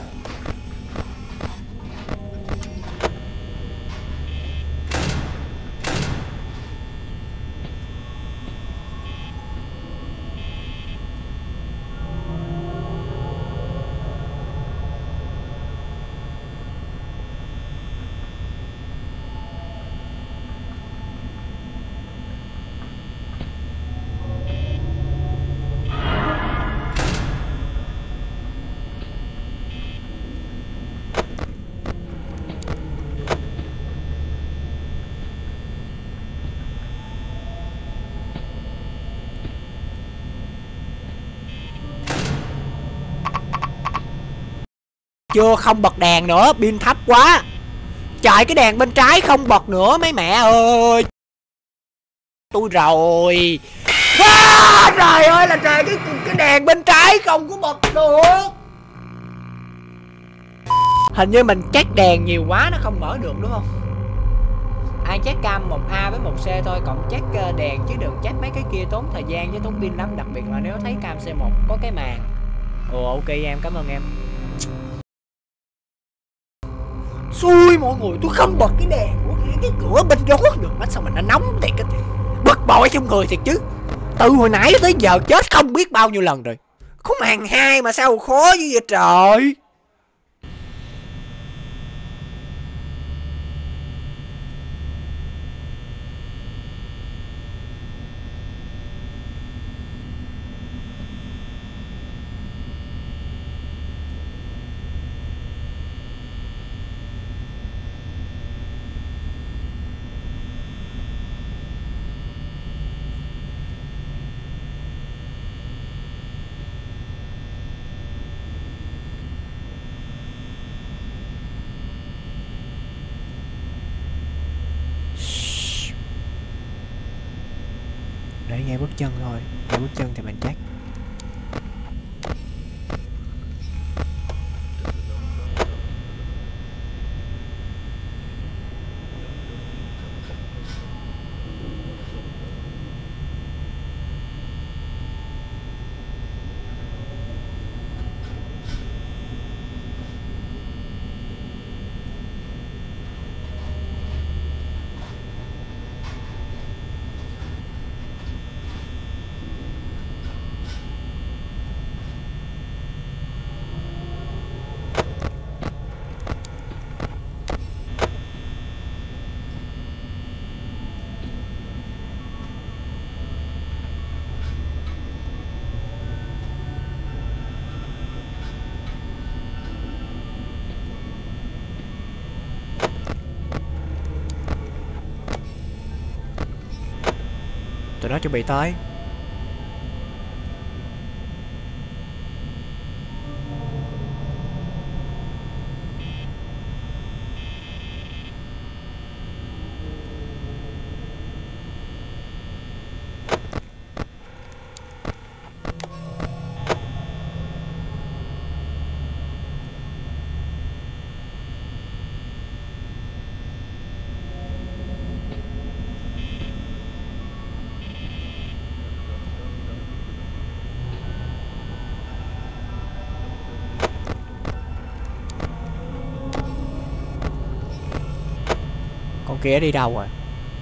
Chưa, không bật đèn nữa, pin thấp quá. Trời, cái đèn bên trái không bật nữa mấy mẹ ơi. Tôi rồi. À, trời ơi là trời, cái cái đèn bên trái không có bật được. Hình như mình check đèn nhiều quá nó không mở được đúng không? Ai check cam một A với một C thôi, cộng check đèn chứ đừng check mấy cái kia tốn thời gian với tốn pin lắm, đặc biệt là nếu thấy cam C một có cái màn. Ồ ok em, cảm ơn em. Xui mọi người, tôi không bật cái đèn của cái cửa bên đó được, mắt sao mình nó nóng thiệt, bực bội trong người thiệt chứ. Từ hồi nãy tới giờ chết không biết bao nhiêu lần rồi, có màn hai mà sao khó như vậy trời. Để nghe bước chân thôi, nghe bước chân thì mình chắc. Tụi nó chuẩn bị tới. Con kia đi đâu rồi?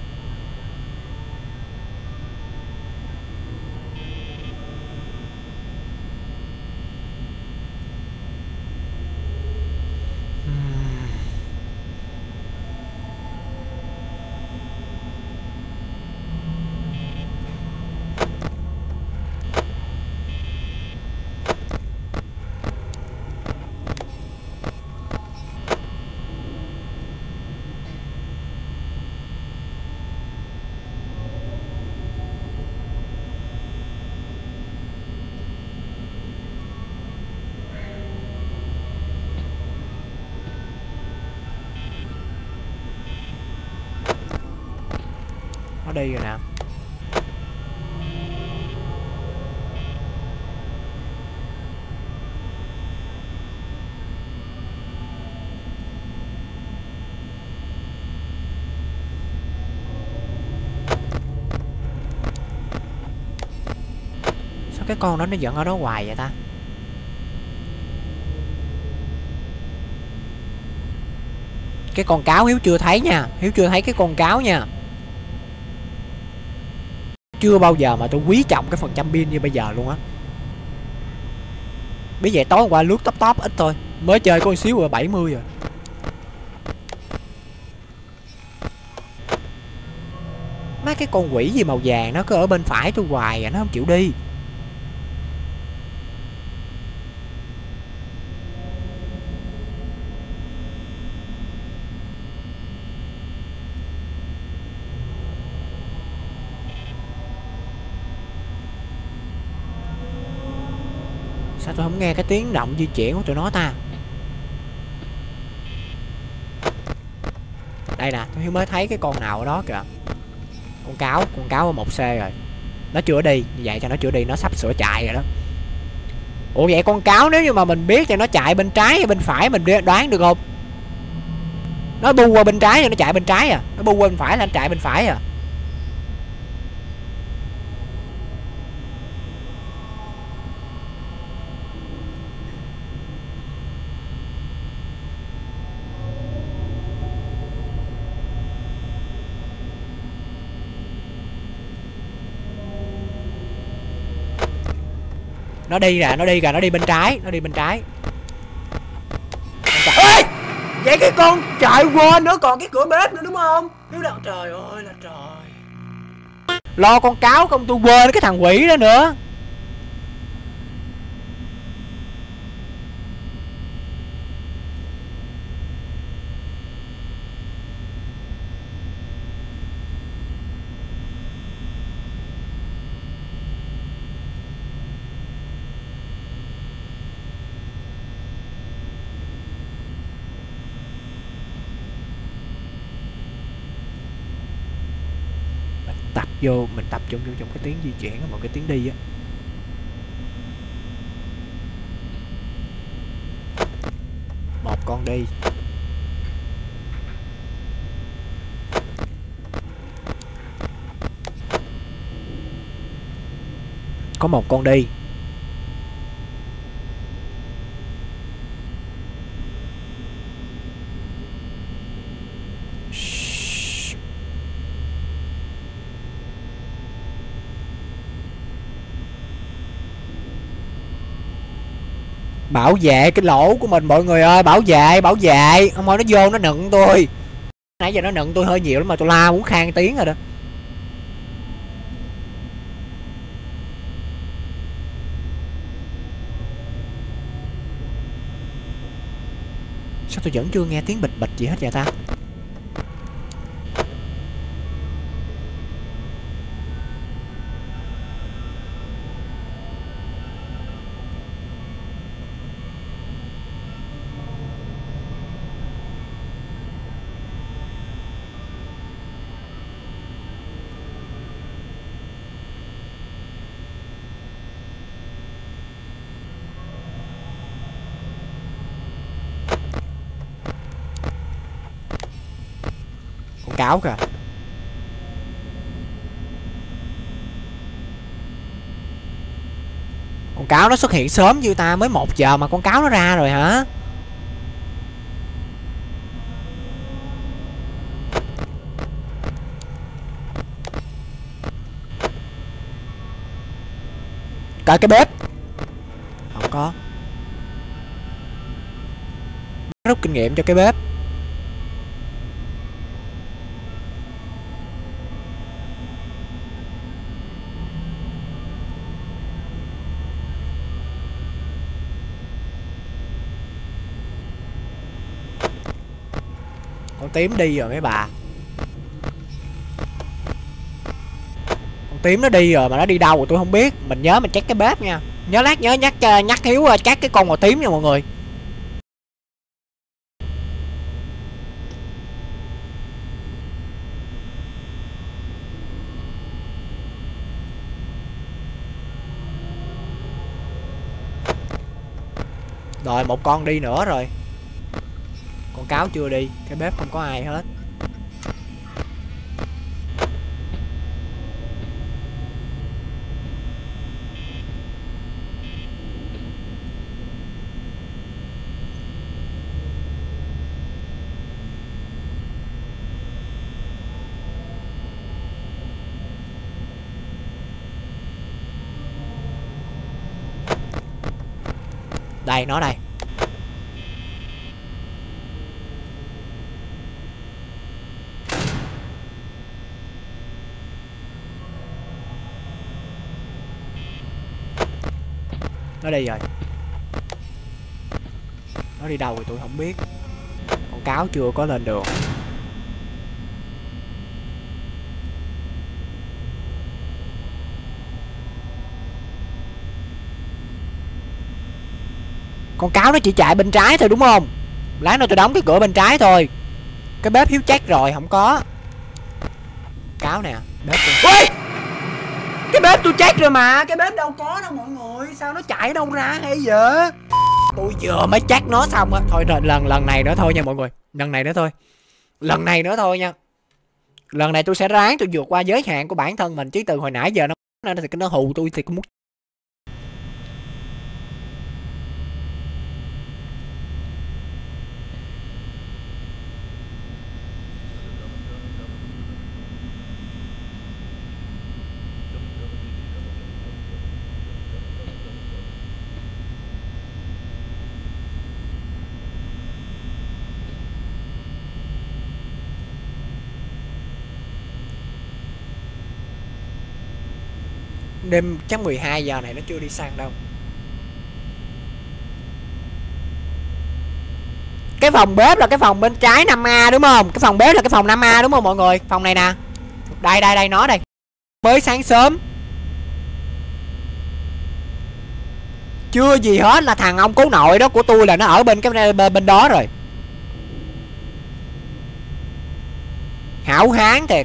Nó đi rồi nè. Sao cái con đó nó vẫn ở đó hoài vậy ta? Cái con cáo Hiếu chưa thấy nha, Hiếu chưa thấy cái con cáo nha. Chưa bao giờ mà tôi quý trọng cái phần trăm pin như bây giờ luôn á. Bây giờ tối hôm qua lướt top top ít thôi, mới chơi có một xíu rồi bảy mươi rồi. Mấy cái con quỷ gì màu vàng nó cứ ở bên phải tôi hoài à, nó không chịu đi. Sao tôi không nghe cái tiếng động di chuyển của tụi nó ta? Đây nè, tôi mới thấy cái con nào ở đó kìa. Con cáo, con cáo ở một C rồi. Nó chưa đi, như vậy cho nó chưa đi, nó sắp sửa chạy rồi đó. Ủa vậy con cáo nếu như mà mình biết thì nó chạy bên trái hay bên phải mình đoán được không? Nó bu qua bên trái rồi nó chạy bên trái à. Nó bu qua bên phải là nó chạy bên phải à. Nó đi nè, nó đi kìa, nó đi bên trái, nó đi bên trái. Ê! Vậy cái con trời quên nữa, còn cái cửa bếp nữa đúng không? Nếu đâu trời ơi là trời. Lo con cáo không tôi quên cái thằng quỷ đó nữa. Tập vô, mình tập trung vô trong cái tiếng di chuyển một cái tiếng đi á. Một con đi. Có một con đi. Bảo vệ cái lỗ của mình mọi người ơi, bảo vệ, bảo vệ. Không thôi nó vô nó nựng tôi. Nãy giờ nó nựng tôi hơi nhiều lắm mà tôi la muốn khang tiếng rồi đó. Sao tôi vẫn chưa nghe tiếng bịch bịch gì hết vậy ta? Cáo kìa. Con cáo nó xuất hiện sớm như ta, mới một giờ mà con cáo nó ra rồi hả? Coi cái bếp. Không có. Rút kinh nghiệm cho cái bếp. Con tím đi rồi mấy bà. Con tím nó đi rồi mà nó đi đâu rồi tôi không biết. Mình nhớ mình check cái bếp nha. Nhớ lát nhớ nhắc nhắc Hiếu check cái con màu tím nha mọi người. Rồi một con đi nữa rồi. Con cáo chưa đi. Cái bếp không có ai hết. Đây nó đây. Nó đi rồi. Nó đi đâu thì tôi không biết. Con cáo chưa có lên đường. Con cáo nó chỉ chạy bên trái thôi đúng không? Lát nữa tôi đóng cái cửa bên trái thôi. Cái bếp Hiếu check rồi không có. Cáo nè. Bếp tôi... Ui! Cái bếp tôi check rồi mà. Cái bếp đâu có đâu mọi người. Sao nó chạy đâu ra hay vậy? Tôi vừa mới check nó xong á. Thôi rồi lần lần này nữa thôi nha mọi người. Lần này nữa thôi. Lần này nữa thôi nha. Lần này tôi sẽ ráng tôi vượt qua giới hạn của bản thân mình, chứ từ hồi nãy giờ nó nó thì nó hù tôi thì cũng muốn. Đêm chắc mười hai giờ này nó chưa đi sang đâu. Cái phòng bếp là cái phòng bên trái năm A đúng không? Cái phòng bếp là cái phòng năm A đúng không mọi người? Phòng này nè. Đây đây đây nó đây. Mới sáng sớm. Chưa gì hết là thằng ông cố nội đó của tôi là nó ở bên cái bên, bên đó rồi. Hảo hán thiệt.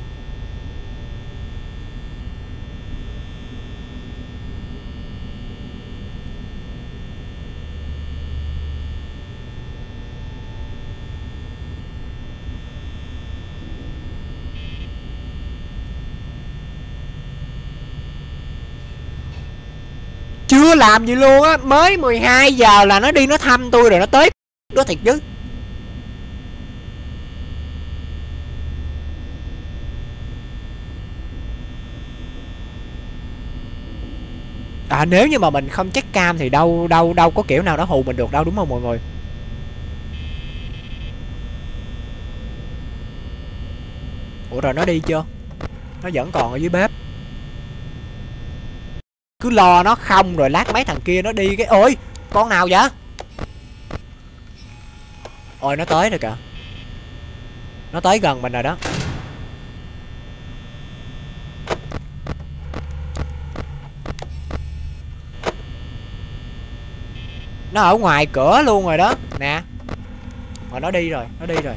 Chưa làm gì luôn á, mới mười hai giờ là nó đi nó thăm tôi rồi nó tới đó thiệt chứ. À nếu như mà mình không check cam thì đâu đâu đâu có kiểu nào đó hù mình được đâu đúng không mọi người? Ủa rồi nó đi chưa? Nó vẫn còn ở dưới bếp. Cứ lo nó không rồi lát mấy thằng kia nó đi cái ôi con nào vậy? Ôi nó tới rồi kìa. Nó tới gần mình rồi đó. Nó ở ngoài cửa luôn rồi đó nè. Mà nó đi rồi, nó đi rồi.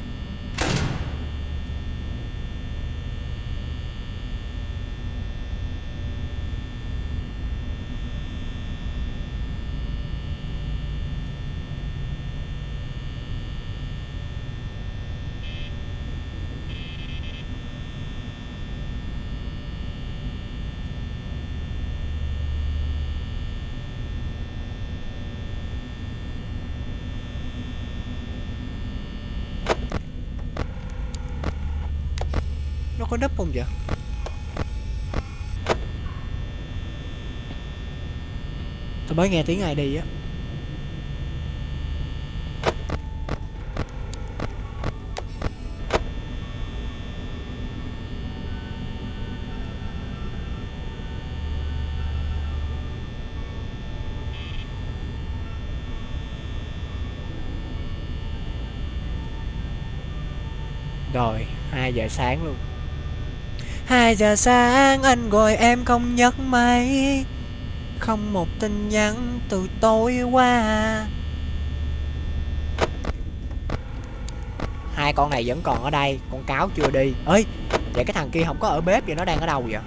Nó có nấp không vậy? Tôi mới nghe tiếng ai đi á. Rồi, hai giờ sáng luôn. Hai giờ sáng anh gọi em không nhấc máy. Không một tin nhắn từ tối qua. Hai con này vẫn còn ở đây, con cáo chưa đi. Ơi, vậy cái thằng kia không có ở bếp vậy nó đang ở đâu vậy?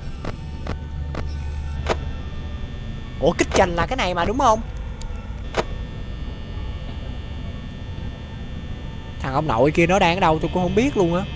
Ủa kích chành là cái này mà đúng không? Thằng ông nội kia nó đang ở đâu tôi cũng không biết luôn á.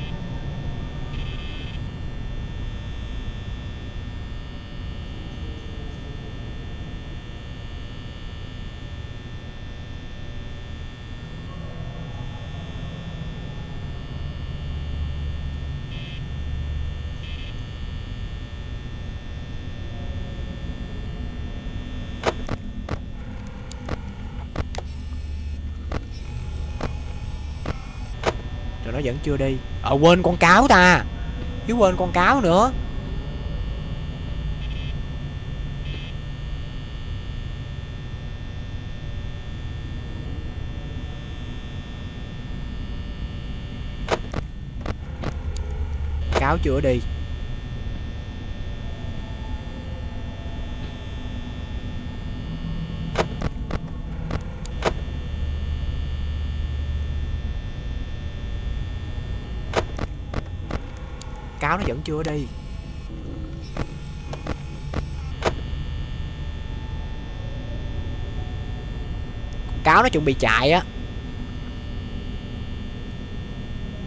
Rồi nó vẫn chưa đi. Ờ quên con cáo ta. Chứ quên con cáo nữa. Cáo chưa đi. Cáo nó vẫn chưa đi. Cáo nó chuẩn bị chạy á.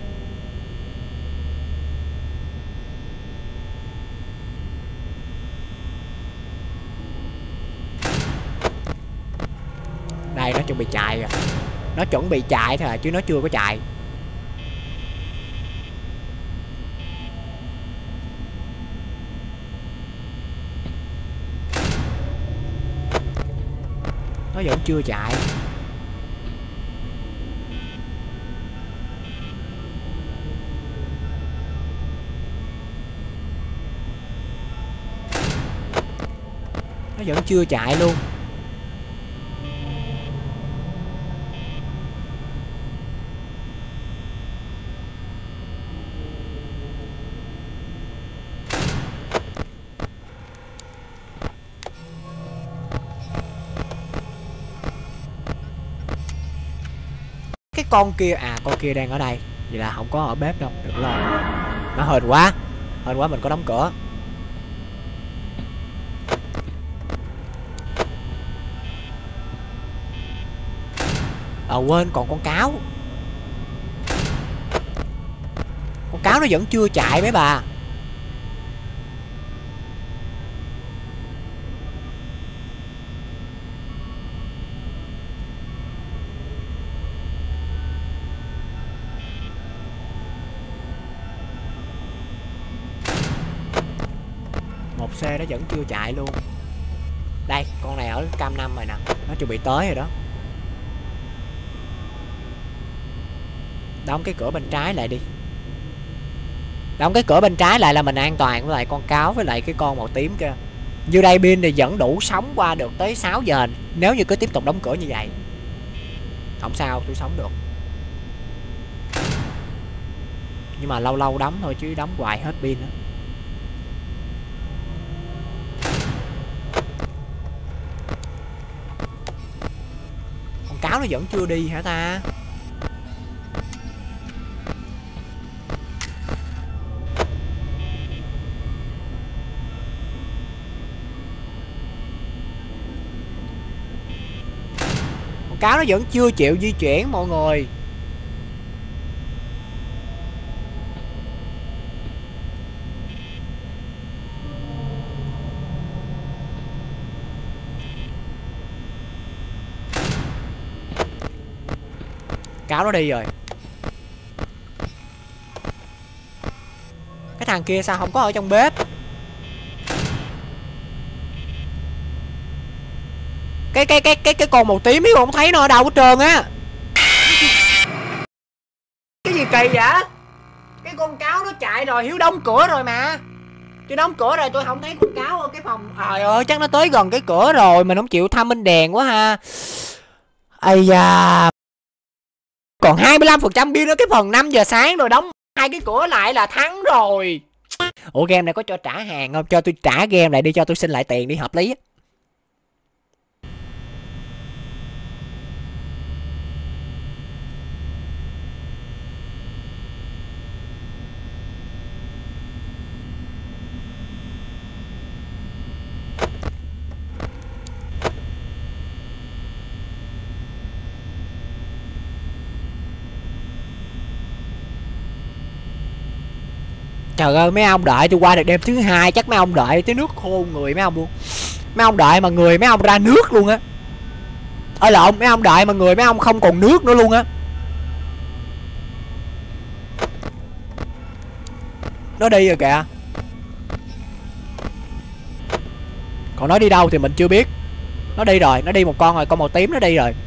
đây, nó chuẩn bị chạy rồi. Nó chuẩn bị chạy thôi à, chứ nó chưa có chạy. Nó vẫn chưa chạy. Nó vẫn chưa chạy luôn. Cái con kia à, con kia đang ở đây. Vậy là không có ở bếp đâu, đừng lo. Nó hên quá. Hên quá mình có đóng cửa. À quên, còn con cáo. Con cáo nó vẫn chưa chạy mấy bà. Một xe nó vẫn chưa chạy luôn. Đây, con này ở cam năm rồi nè. Nó chuẩn bị tới rồi đó. Đóng cái cửa bên trái lại đi. Đóng cái cửa bên trái lại là mình an toàn với lại con cáo với lại cái con màu tím kia. Như đây pin thì vẫn đủ sống qua được tới sáu giờ. Nếu như cứ tiếp tục đóng cửa như vậy. Không sao, tôi sống được. Nhưng mà lâu lâu đóng thôi chứ đóng hoài hết pin đó. Con cáo nó vẫn chưa đi hả ta? Cáo nó vẫn chưa chịu di chuyển mọi người. Cáo nó đi rồi. Cái thằng kia sao không có ở trong bếp? Cái cái cái cái cái con màu tím ấy không thấy nó ở đâu hết trơn á. Cái gì kỳ vậy? Cái con cáo nó chạy rồi, Hiếu đóng cửa rồi mà. Tôi đóng cửa rồi tôi không thấy con cáo ở cái phòng. Trời ơi, chắc nó tới gần cái cửa rồi, mình không chịu thăm minh đèn quá ha. Ây da. Còn hai mươi lăm phần trăm pin ở cái phần năm giờ sáng rồi, đóng hai cái cửa lại là thắng rồi. Ủa game này có cho trả hàng không? Cho tôi trả game lại đi, cho tôi xin lại tiền đi, hợp lý á. Trời ơi, mấy ông đợi tôi qua được đêm thứ hai, chắc mấy ông đợi tới nước khô người mấy ông luôn. Mấy ông đợi mà người mấy ông ra nước luôn á. Ơi lộn, mấy ông đợi mà người mấy ông không còn nước nữa luôn á. Nó đi rồi kìa. Còn nó đi đâu thì mình chưa biết. Nó đi rồi, nó đi một con rồi, con màu tím nó đi rồi.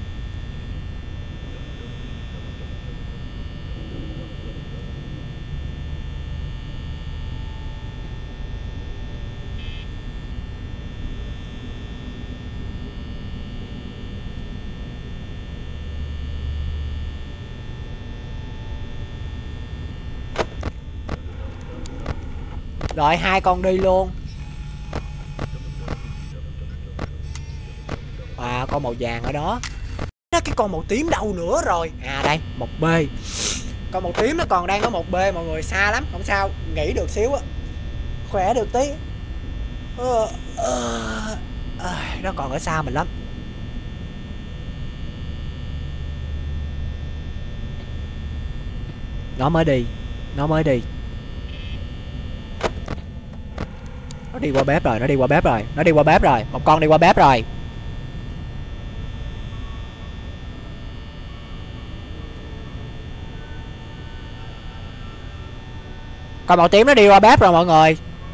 Rồi hai con đi luôn. À con màu vàng ở đó. Cái con màu tím đâu nữa rồi? À đây, một B. Con màu tím nó còn đang ở một B mọi người, xa lắm, không sao, nghỉ được xíu á. Khỏe được tí. Ờ, ờ, ờ, nó còn ở xa mình lắm. Nó mới đi. Nó mới đi. Nó đi qua bếp rồi, nó đi qua bếp rồi, nó đi qua bếp rồi, một con đi qua bếp rồi. Con màu tím nó đi qua bếp rồi mọi người.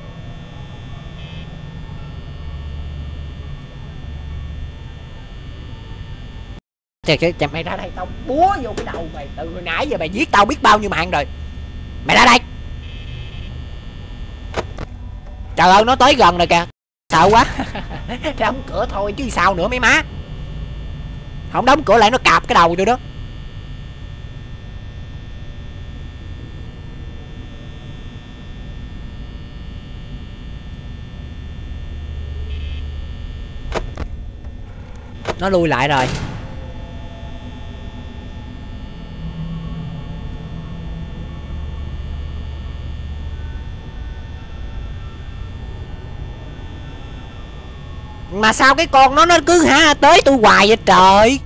Trời trời, mày ra đây tao búa vô cái đầu mày. Từ hồi nãy giờ mày giết tao biết bao nhiêu mạng rồi. Mày ra đây. Trời ơi, nó tới gần rồi kìa. Sợ quá. Đóng cửa thôi chứ sao nữa mấy má. Không đóng cửa lại nó cạp cái đầu tôi đó. Nó lui lại rồi. Mà sao cái con nó nó cứ hả tới tôi hoài vậy trời.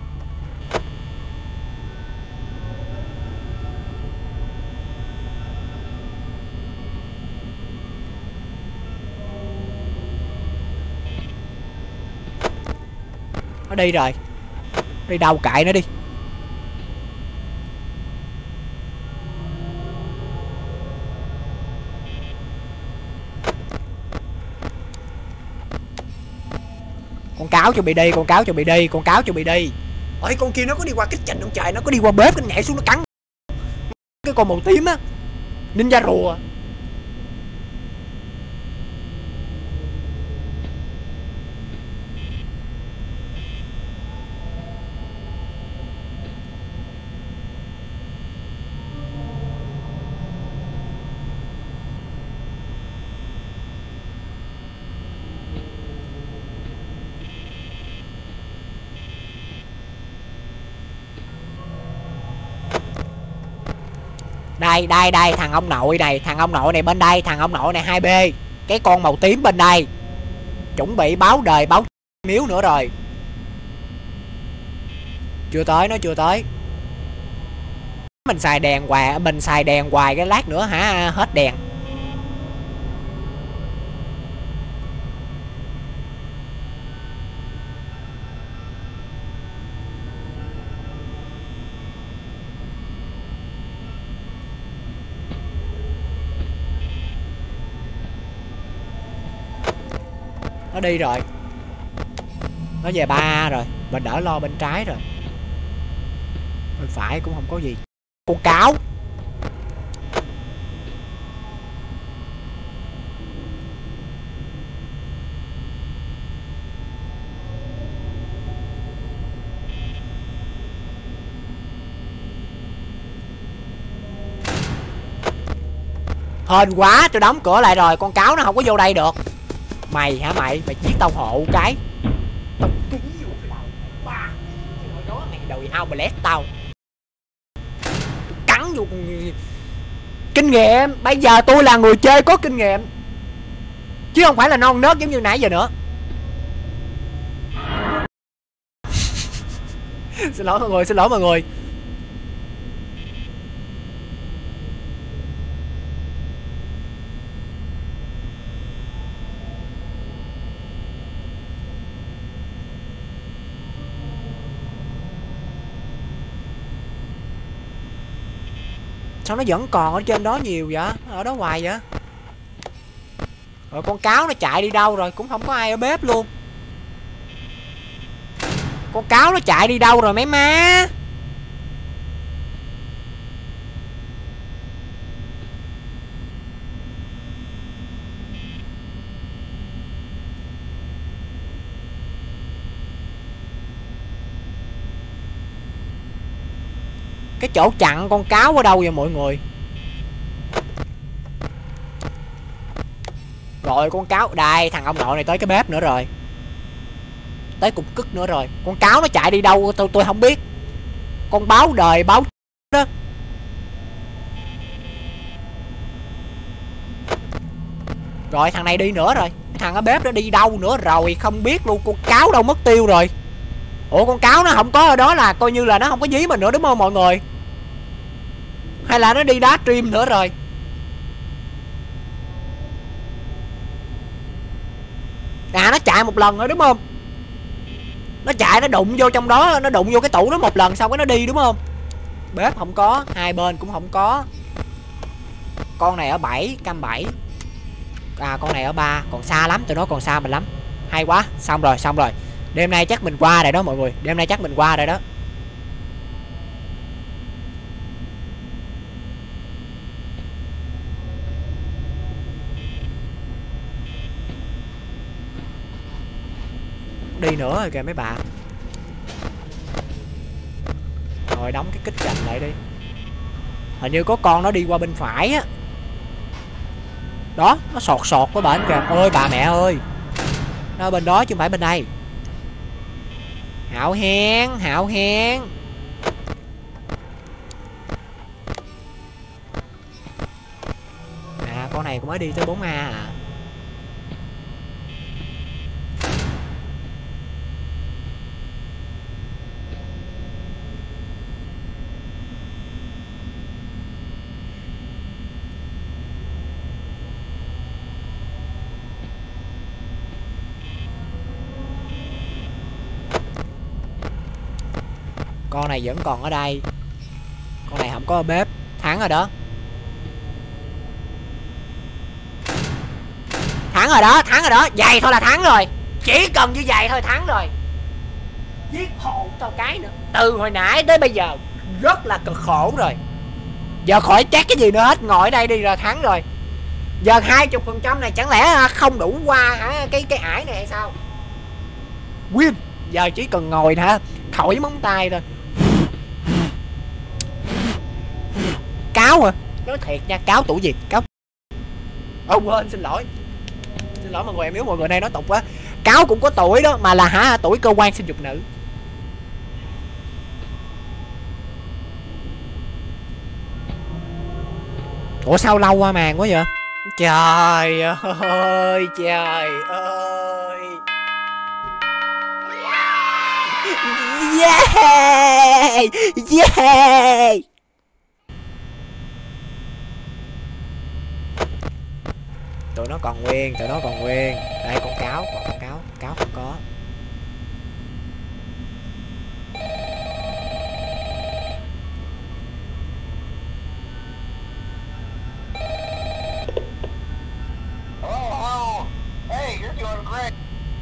Nó đi rồi. Đi đâu cãi nó đi. Con cáo cho bị đi, con cáo cho bị đi, con cáo cho bị đi. Ôi con kia nó có đi qua kích trình không trời, nó có đi qua bếp nó nhảy xuống nó cắn. Cái con màu tím á. Ninja rùa. Đây, đây, đây, thằng ông nội này, thằng ông nội này bên đây, thằng ông nội này hai B. Cái con màu tím bên đây. Chuẩn bị báo đời, báo miếu nữa rồi. Chưa tới, nó chưa tới. Mình xài đèn hoài, mình xài đèn hoài cái lát nữa hả, hết đèn. Nó đi rồi. Nó về ba A rồi. Mình đỡ lo bên trái rồi. Bên phải cũng không có gì. Con cáo. Hên quá, tôi đóng cửa lại rồi. Con cáo nó không có vô đây được. Mày hả mày? Mày giết tao hộ cái. Tao ký vô cái đầu ba. Hồi đó mày đòi ao blast tao. Cắn vô. Kinh nghiệm. Bây giờ tôi là người chơi có kinh nghiệm, chứ không phải là non nớt giống như nãy giờ nữa. Xin lỗi mọi người, xin lỗi mọi người. Sao nó vẫn còn ở trên đó nhiều vậy? Ở đó hoài vậy? Rồi con cáo nó chạy đi đâu rồi? Cũng không có ai ở bếp luôn. Con cáo nó chạy đi đâu rồi mấy má? Cái chỗ chặn con cáo ở đâu vậy mọi người? Rồi con cáo. Đây, thằng ông nội này tới cái bếp nữa rồi. Tới cục cứt nữa rồi. Con cáo nó chạy đi đâu tôi tôi không biết. Con báo đời báo đó. Rồi thằng này đi nữa rồi. Thằng ở bếp nó đi đâu nữa rồi không biết luôn. Con cáo đâu mất tiêu rồi. Ủa con cáo nó không có ở đó là coi như là nó không có dí mình nữa đúng không mọi người? Hay là nó đi đá stream nữa rồi? À nó chạy một lần rồi đúng không? Nó chạy nó đụng vô trong đó. Nó đụng vô cái tủ đó một lần xong cái nó đi đúng không? Bếp không có. Hai bên cũng không có. Con này ở bảy, cam bảy. À con này ở ba, còn xa lắm, tụi nó còn xa mình lắm. Hay quá, xong rồi, xong rồi. Đêm nay chắc mình qua rồi đó mọi người, đêm nay chắc mình qua rồi đó. Đi nữa rồi kìa mấy bạn. Rồi đóng cái kích chành lại đi. Hình như có con nó đi qua bên phải á. Đó, nó sọt sọt với bển kìa. Ôi bà mẹ ơi. Nó ở bên đó chứ không phải bên đây. Hảo hen, hảo hen. À con này cũng mới đi tới bốn A à. Con này vẫn còn ở đây. Con này không có bếp. Thắng rồi đó. Thắng rồi đó, thắng rồi đó. Vậy thôi là thắng rồi. Chỉ cần như vậy thôi thắng rồi. Giết hồn tao cái nữa. Từ hồi nãy tới bây giờ rất là cực khổ rồi. Giờ khỏi chắc cái gì nữa hết. Ngồi ở đây đi rồi thắng rồi. Giờ hai mươi phần trăm này chẳng lẽ không đủ qua hả cái cái ải này hay sao? Win. Giờ chỉ cần ngồi hả thổi móng tay thôi. Cáo hả? Nói thiệt nha, cáo tuổi gì? Cáo. Ô quên, xin lỗi. Xin lỗi mọi người, em yếu mọi người đây nói tục quá. Cáo cũng có tuổi đó, mà là hả tuổi cơ quan sinh dục nữ. Ủa sao lâu qua màn quá vậy? Trời ơi, trời ơi. Yeah! Yeah! Tụi nó còn nguyên, tụi nó còn nguyên. Đây con cáo, còn con cáo, cáo không có. Oh, hey, you're doing great.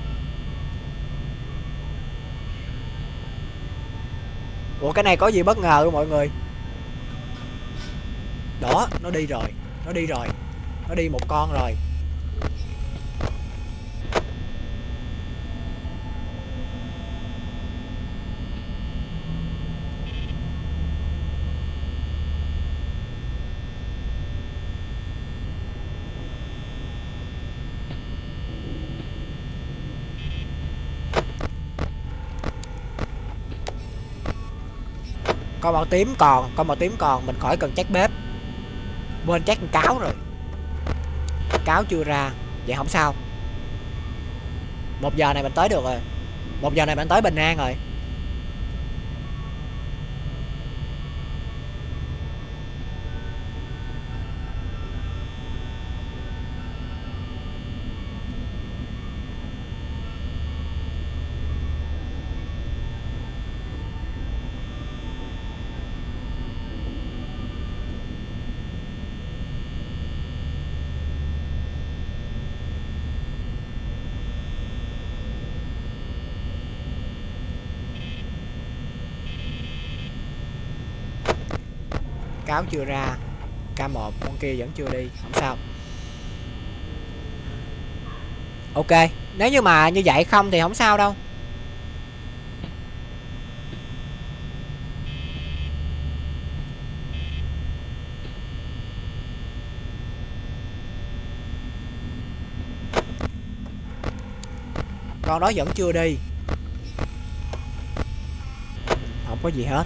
Ủa cái này có gì bất ngờ không mọi người? Đó, nó đi rồi, nó đi rồi. Nó đi một con rồi. Con màu tím còn, con màu tím còn, mình khỏi cần check bếp. Quên check con cáo rồi. Cáo chưa ra, vậy không sao. Một giờ này mình tới được rồi. Một giờ này mình tới bình an rồi. Cáo chưa ra. K một con kia vẫn chưa đi, không sao. Ok, nếu như mà như vậy không thì không sao đâu. Con đó vẫn chưa đi. Không có gì hết.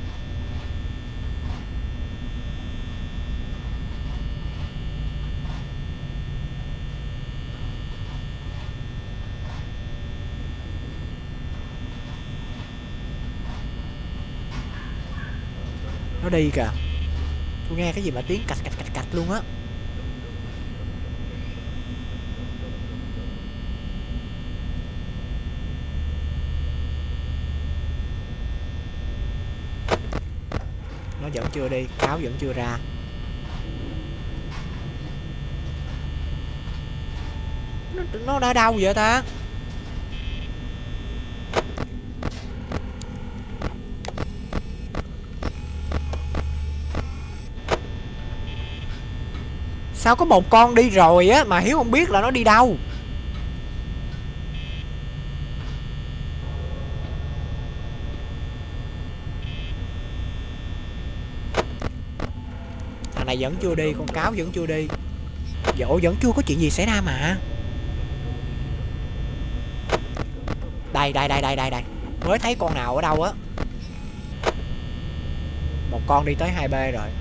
Nó đi kìa. Tôi nghe cái gì mà tiếng cạch cạch cạch cạch luôn á. Nó vẫn chưa đi, cáo vẫn chưa ra. nó đã đâu vậy ta? Sao có một con đi rồi á mà Hiếu không biết là nó đi đâu? Thằng này vẫn chưa đi, con cáo vẫn chưa đi. Dỗ vẫn chưa có chuyện gì xảy ra mà. Đây đây đây đây đây đây. Mới thấy con nào ở đâu á. Một con đi tới hai B rồi.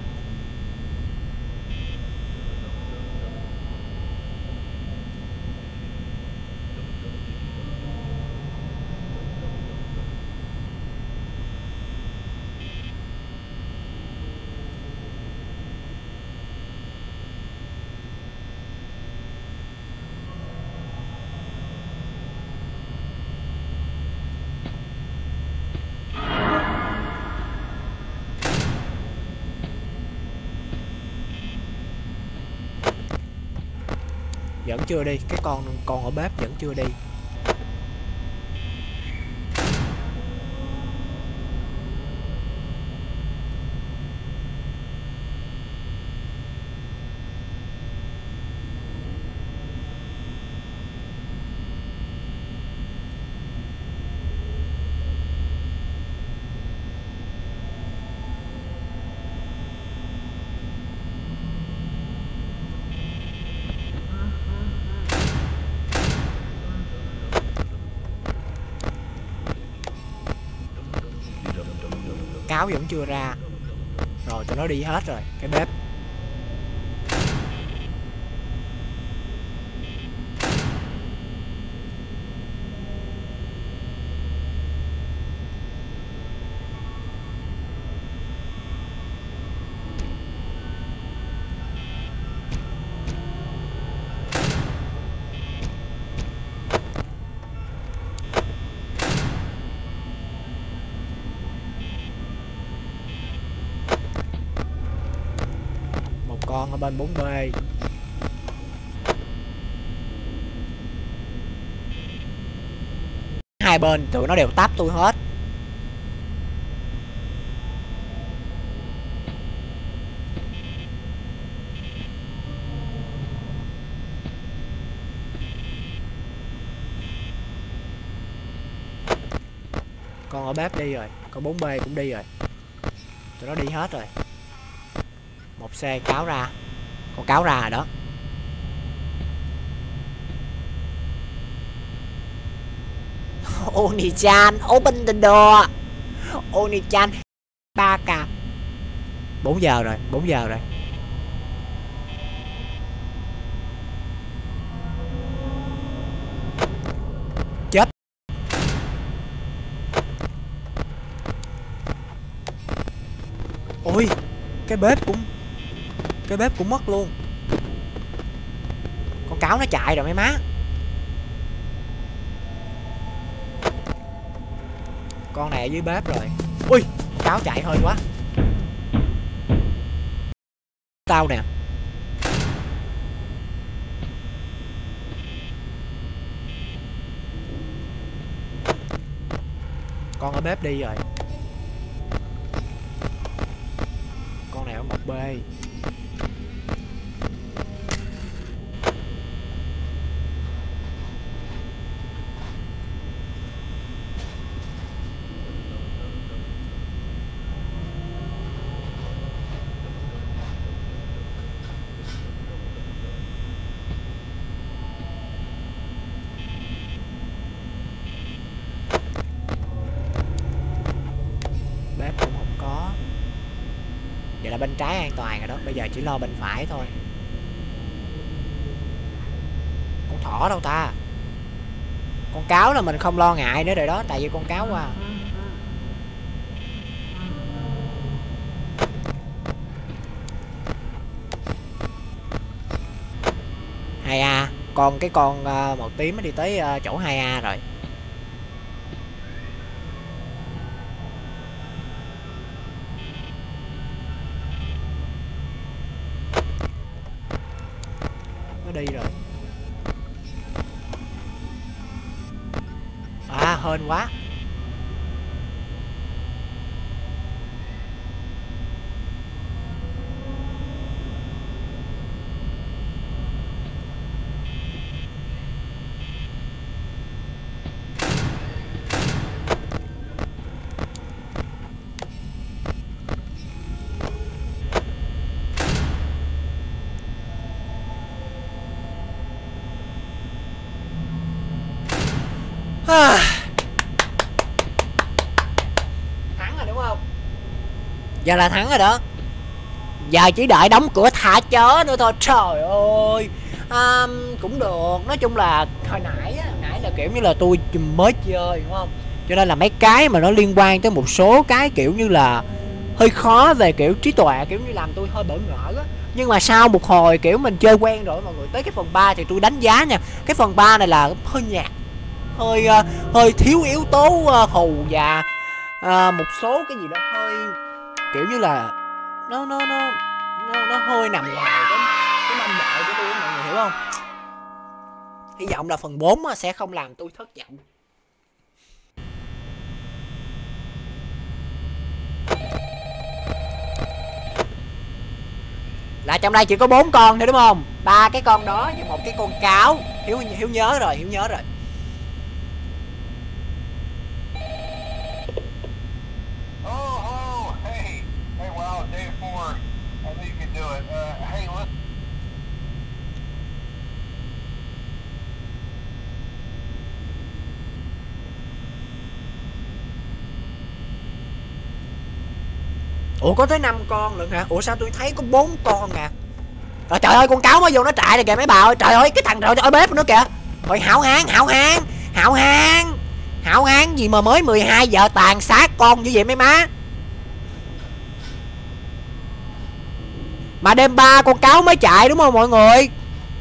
Vẫn chưa đi, cái con con ở bếp vẫn chưa đi. Cáo vẫn chưa ra. Rồi tụi nó đi hết rồi. Cái bếp. Con ở bên bốn B. Hai bên tụi nó đều táp tôi hết. Con ở bếp đi rồi. Con bốn B cũng đi rồi. Tụi nó đi hết rồi. Một xe cáo ra. Con cáo ra rồi đó. Oni-chan open the door. Oni-chan ba k. Bốn giờ rồi. Bốn giờ rồi. Chết. Ôi. Cái bếp cũng Cái bếp cũng mất luôn. Con cáo nó chạy rồi mấy má. Con này ở dưới bếp rồi. Ui, con cáo chạy hơi quá. Tao nè. Con ở bếp đi rồi. Con này ở một B. Vậy là bên trái an toàn rồi đó. Bây giờ chỉ lo bên phải thôi. Con thỏ đâu ta? Con cáo là mình không lo ngại nữa rồi đó. Tại vì con cáo qua. hai A. Con cái con uh, màu tím nó đi tới uh, chỗ hai A rồi. Nó đi rồi. hên quá. Thắng rồi đúng không? Giờ là thắng rồi đó. Giờ chỉ đợi đóng cửa thả chó nữa thôi. Trời ơi. À, cũng được. Nói chung là hồi nãy á, hồi nãy là kiểu như là tôi mới chơi đúng không? Cho nên là mấy cái mà nó liên quan tới một số cái kiểu như là hơi khó về kiểu trí tuệ, kiểu như làm tôi hơi bỡ ngỡ á. Nhưng mà sau một hồi kiểu mình chơi quen rồi mọi người, tới cái phần ba thì tôi đánh giá nha. Cái phần ba này là hơi nhạt, hơi uh, hơi thiếu yếu tố uh, hù và uh, một số cái gì đó hơi kiểu như là nó nó nó nó, nó hơi nằm ngoài cái cái mong đợi của tôi, mọi người hiểu không? Hy vọng là phần bốn sẽ không làm tôi thất vọng. Là trong đây chỉ có bốn con thôi đúng không? Ba cái con đó và một cái con cáo. Hiếu Hiếu nhớ rồi, Hiếu nhớ rồi. Ủa có tới năm con lận hả? Ủa sao tôi thấy có bốn con à? Trời, trời ơi con cáo mới vô nó trại này kìa mấy bà ơi. Trời ơi cái thằng trời ơi bếp nữa kìa. Rồi hảo hán, hảo hán, hảo hán. Hảo hán gì mà mới mười hai giờ tàn sát con như vậy mấy má. Mà đêm ba con cáo mới chạy đúng không mọi người?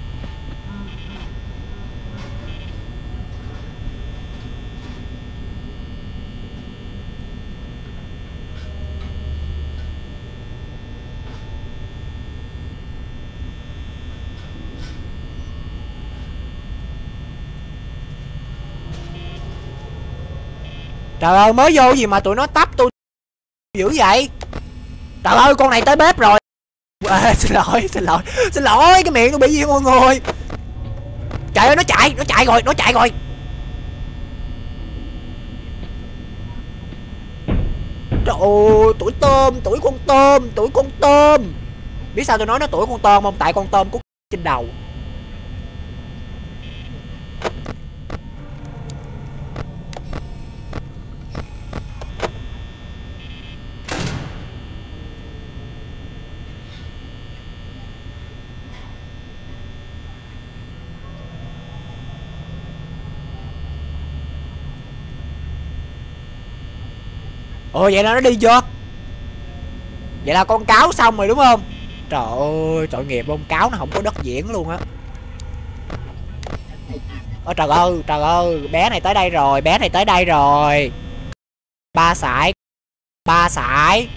Trời ơi mới vô gì mà tụi nó tấp tôi dữ vậy? Trời ơi con này tới bếp rồi. À, xin lỗi xin lỗi xin lỗi cái miệng tôi bị gì mọi người. Trời ơi nó chạy nó chạy rồi nó chạy rồi. Trời ơi tuổi tôm tuổi con tôm tuổi con tôm. Biết sao tôi nói nó tuổi con tôm không? Tại con tôm có trên đầu. Ồ vậy là nó đi chưa? Vậy là con cáo xong rồi đúng không? Trời ơi tội nghiệp con cáo nó không có đất diễn luôn á. Ôi trời ơi trời ơi bé này tới đây rồi, bé này tới đây rồi. Ba sải ba sải.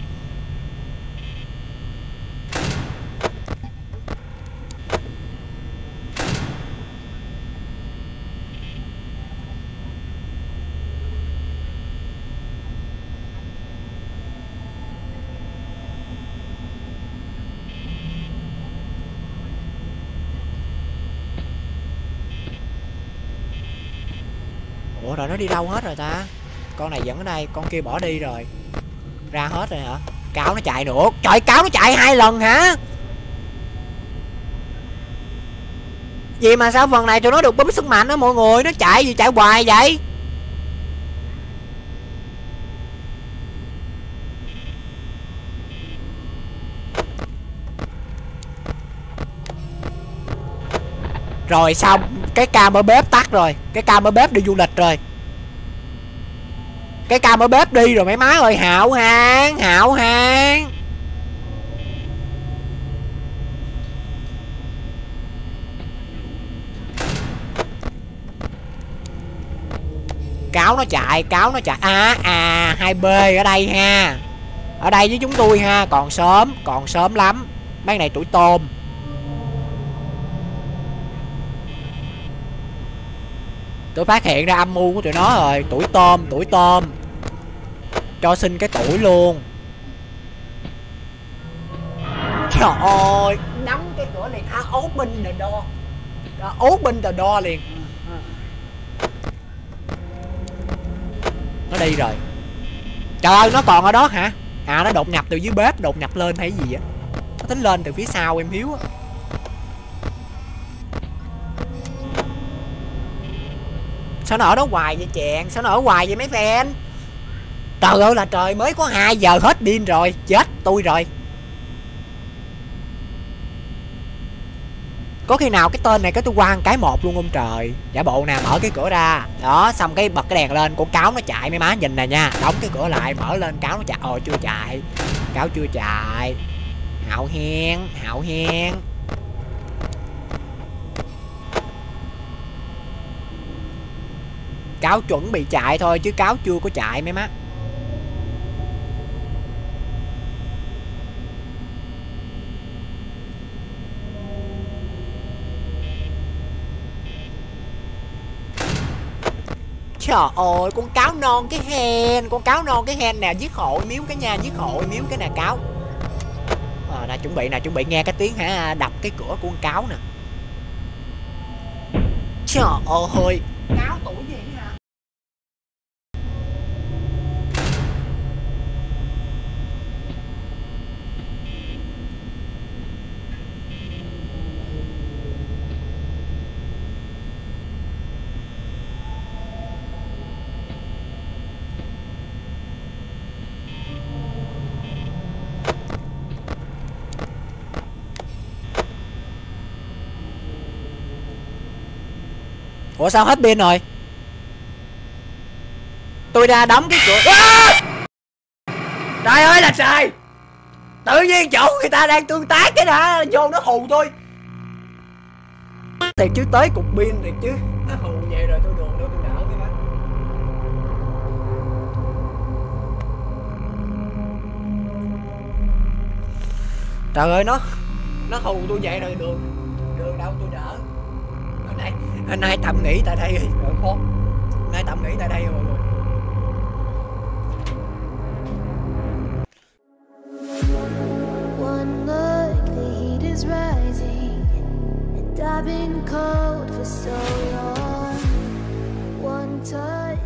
Ủa rồi nó đi đâu hết rồi ta? Con này vẫn ở đây, con kia bỏ đi rồi. Ra hết rồi hả? Cáo nó chạy nữa. Trời cáo nó chạy hai lần hả? Gì mà sao phần này tụi nó được bấm sức mạnh đó mọi người? Nó chạy gì chạy hoài vậy? Rồi xong cái cam ở bếp tắt rồi. Cái cam ở bếp đi du lịch rồi. Cái cam ở bếp đi rồi mấy má ơi. Hảo hán hảo hán. Cáo nó chạy cáo nó chạy. À à hai B ở đây ha. Ở đây với chúng tôi ha. Còn sớm còn sớm lắm. Mấy này tuổi tôm. Tôi phát hiện ra âm mưu của tụi nó rồi. Tuổi tôm, tuổi tôm. Cho xin cái tuổi luôn. Trời ơi, nắm cái cửa liền ha, open the door. Open the door liền. Nó đi rồi. Trời ơi, nó còn ở đó hả? À, nó đột nhập từ dưới bếp, đột nhập lên hay gì á. Nó tính lên từ phía sau em Hiếu á. Sao nó ở đó hoài vậy chèn? Sao nó ở hoài vậy mấy fan? Trời ơi là trời, mới có hai giờ hết pin rồi. Chết tôi rồi. Có khi nào cái tên này cái tôi quăng cái một luôn không trời? Giả bộ nè, mở cái cửa ra. Đó, xong cái bật cái đèn lên. Con cáo nó chạy mấy má, nhìn nè nha. Đóng cái cửa lại, mở lên, cáo nó chạy. Ồ, chưa chạy. Cáo chưa chạy. Hạo hen, hạo hen. Cáo chuẩn bị chạy thôi chứ cáo chưa có chạy mấy má. Trời ơi, con cáo non cái hen. Con cáo non cái hen nè, giết hộ miếu cái nha, giết hộ miếu cái nè cáo. Ờ, nè, chuẩn bị nè, chuẩn bị nghe cái tiếng hả, đập cái cửa của con cáo nè. Trời ơi. Cáo tuổi gì hả? Ủa sao hết pin rồi? Tôi ra đóng cái cửa. À! Trời ơi là trời. Tự nhiên chỗ người ta đang tương tác cái đã vô nó hù tôi. Thiệt chứ, tới cục pin thiệt chứ. Nó hù vậy rồi tôi đùa đâu tôi đỡ cái bác. Trời ơi, nó Nó hù tôi vậy rồi đường Đường đâu tôi đỡ. Hôm nay Hôm nay tạm nghỉ tại đây rồi. Hôm nay tạm nghỉ tại đây rồi mọi người. One look, the heat is rising, and I've been cold for so long. One touch.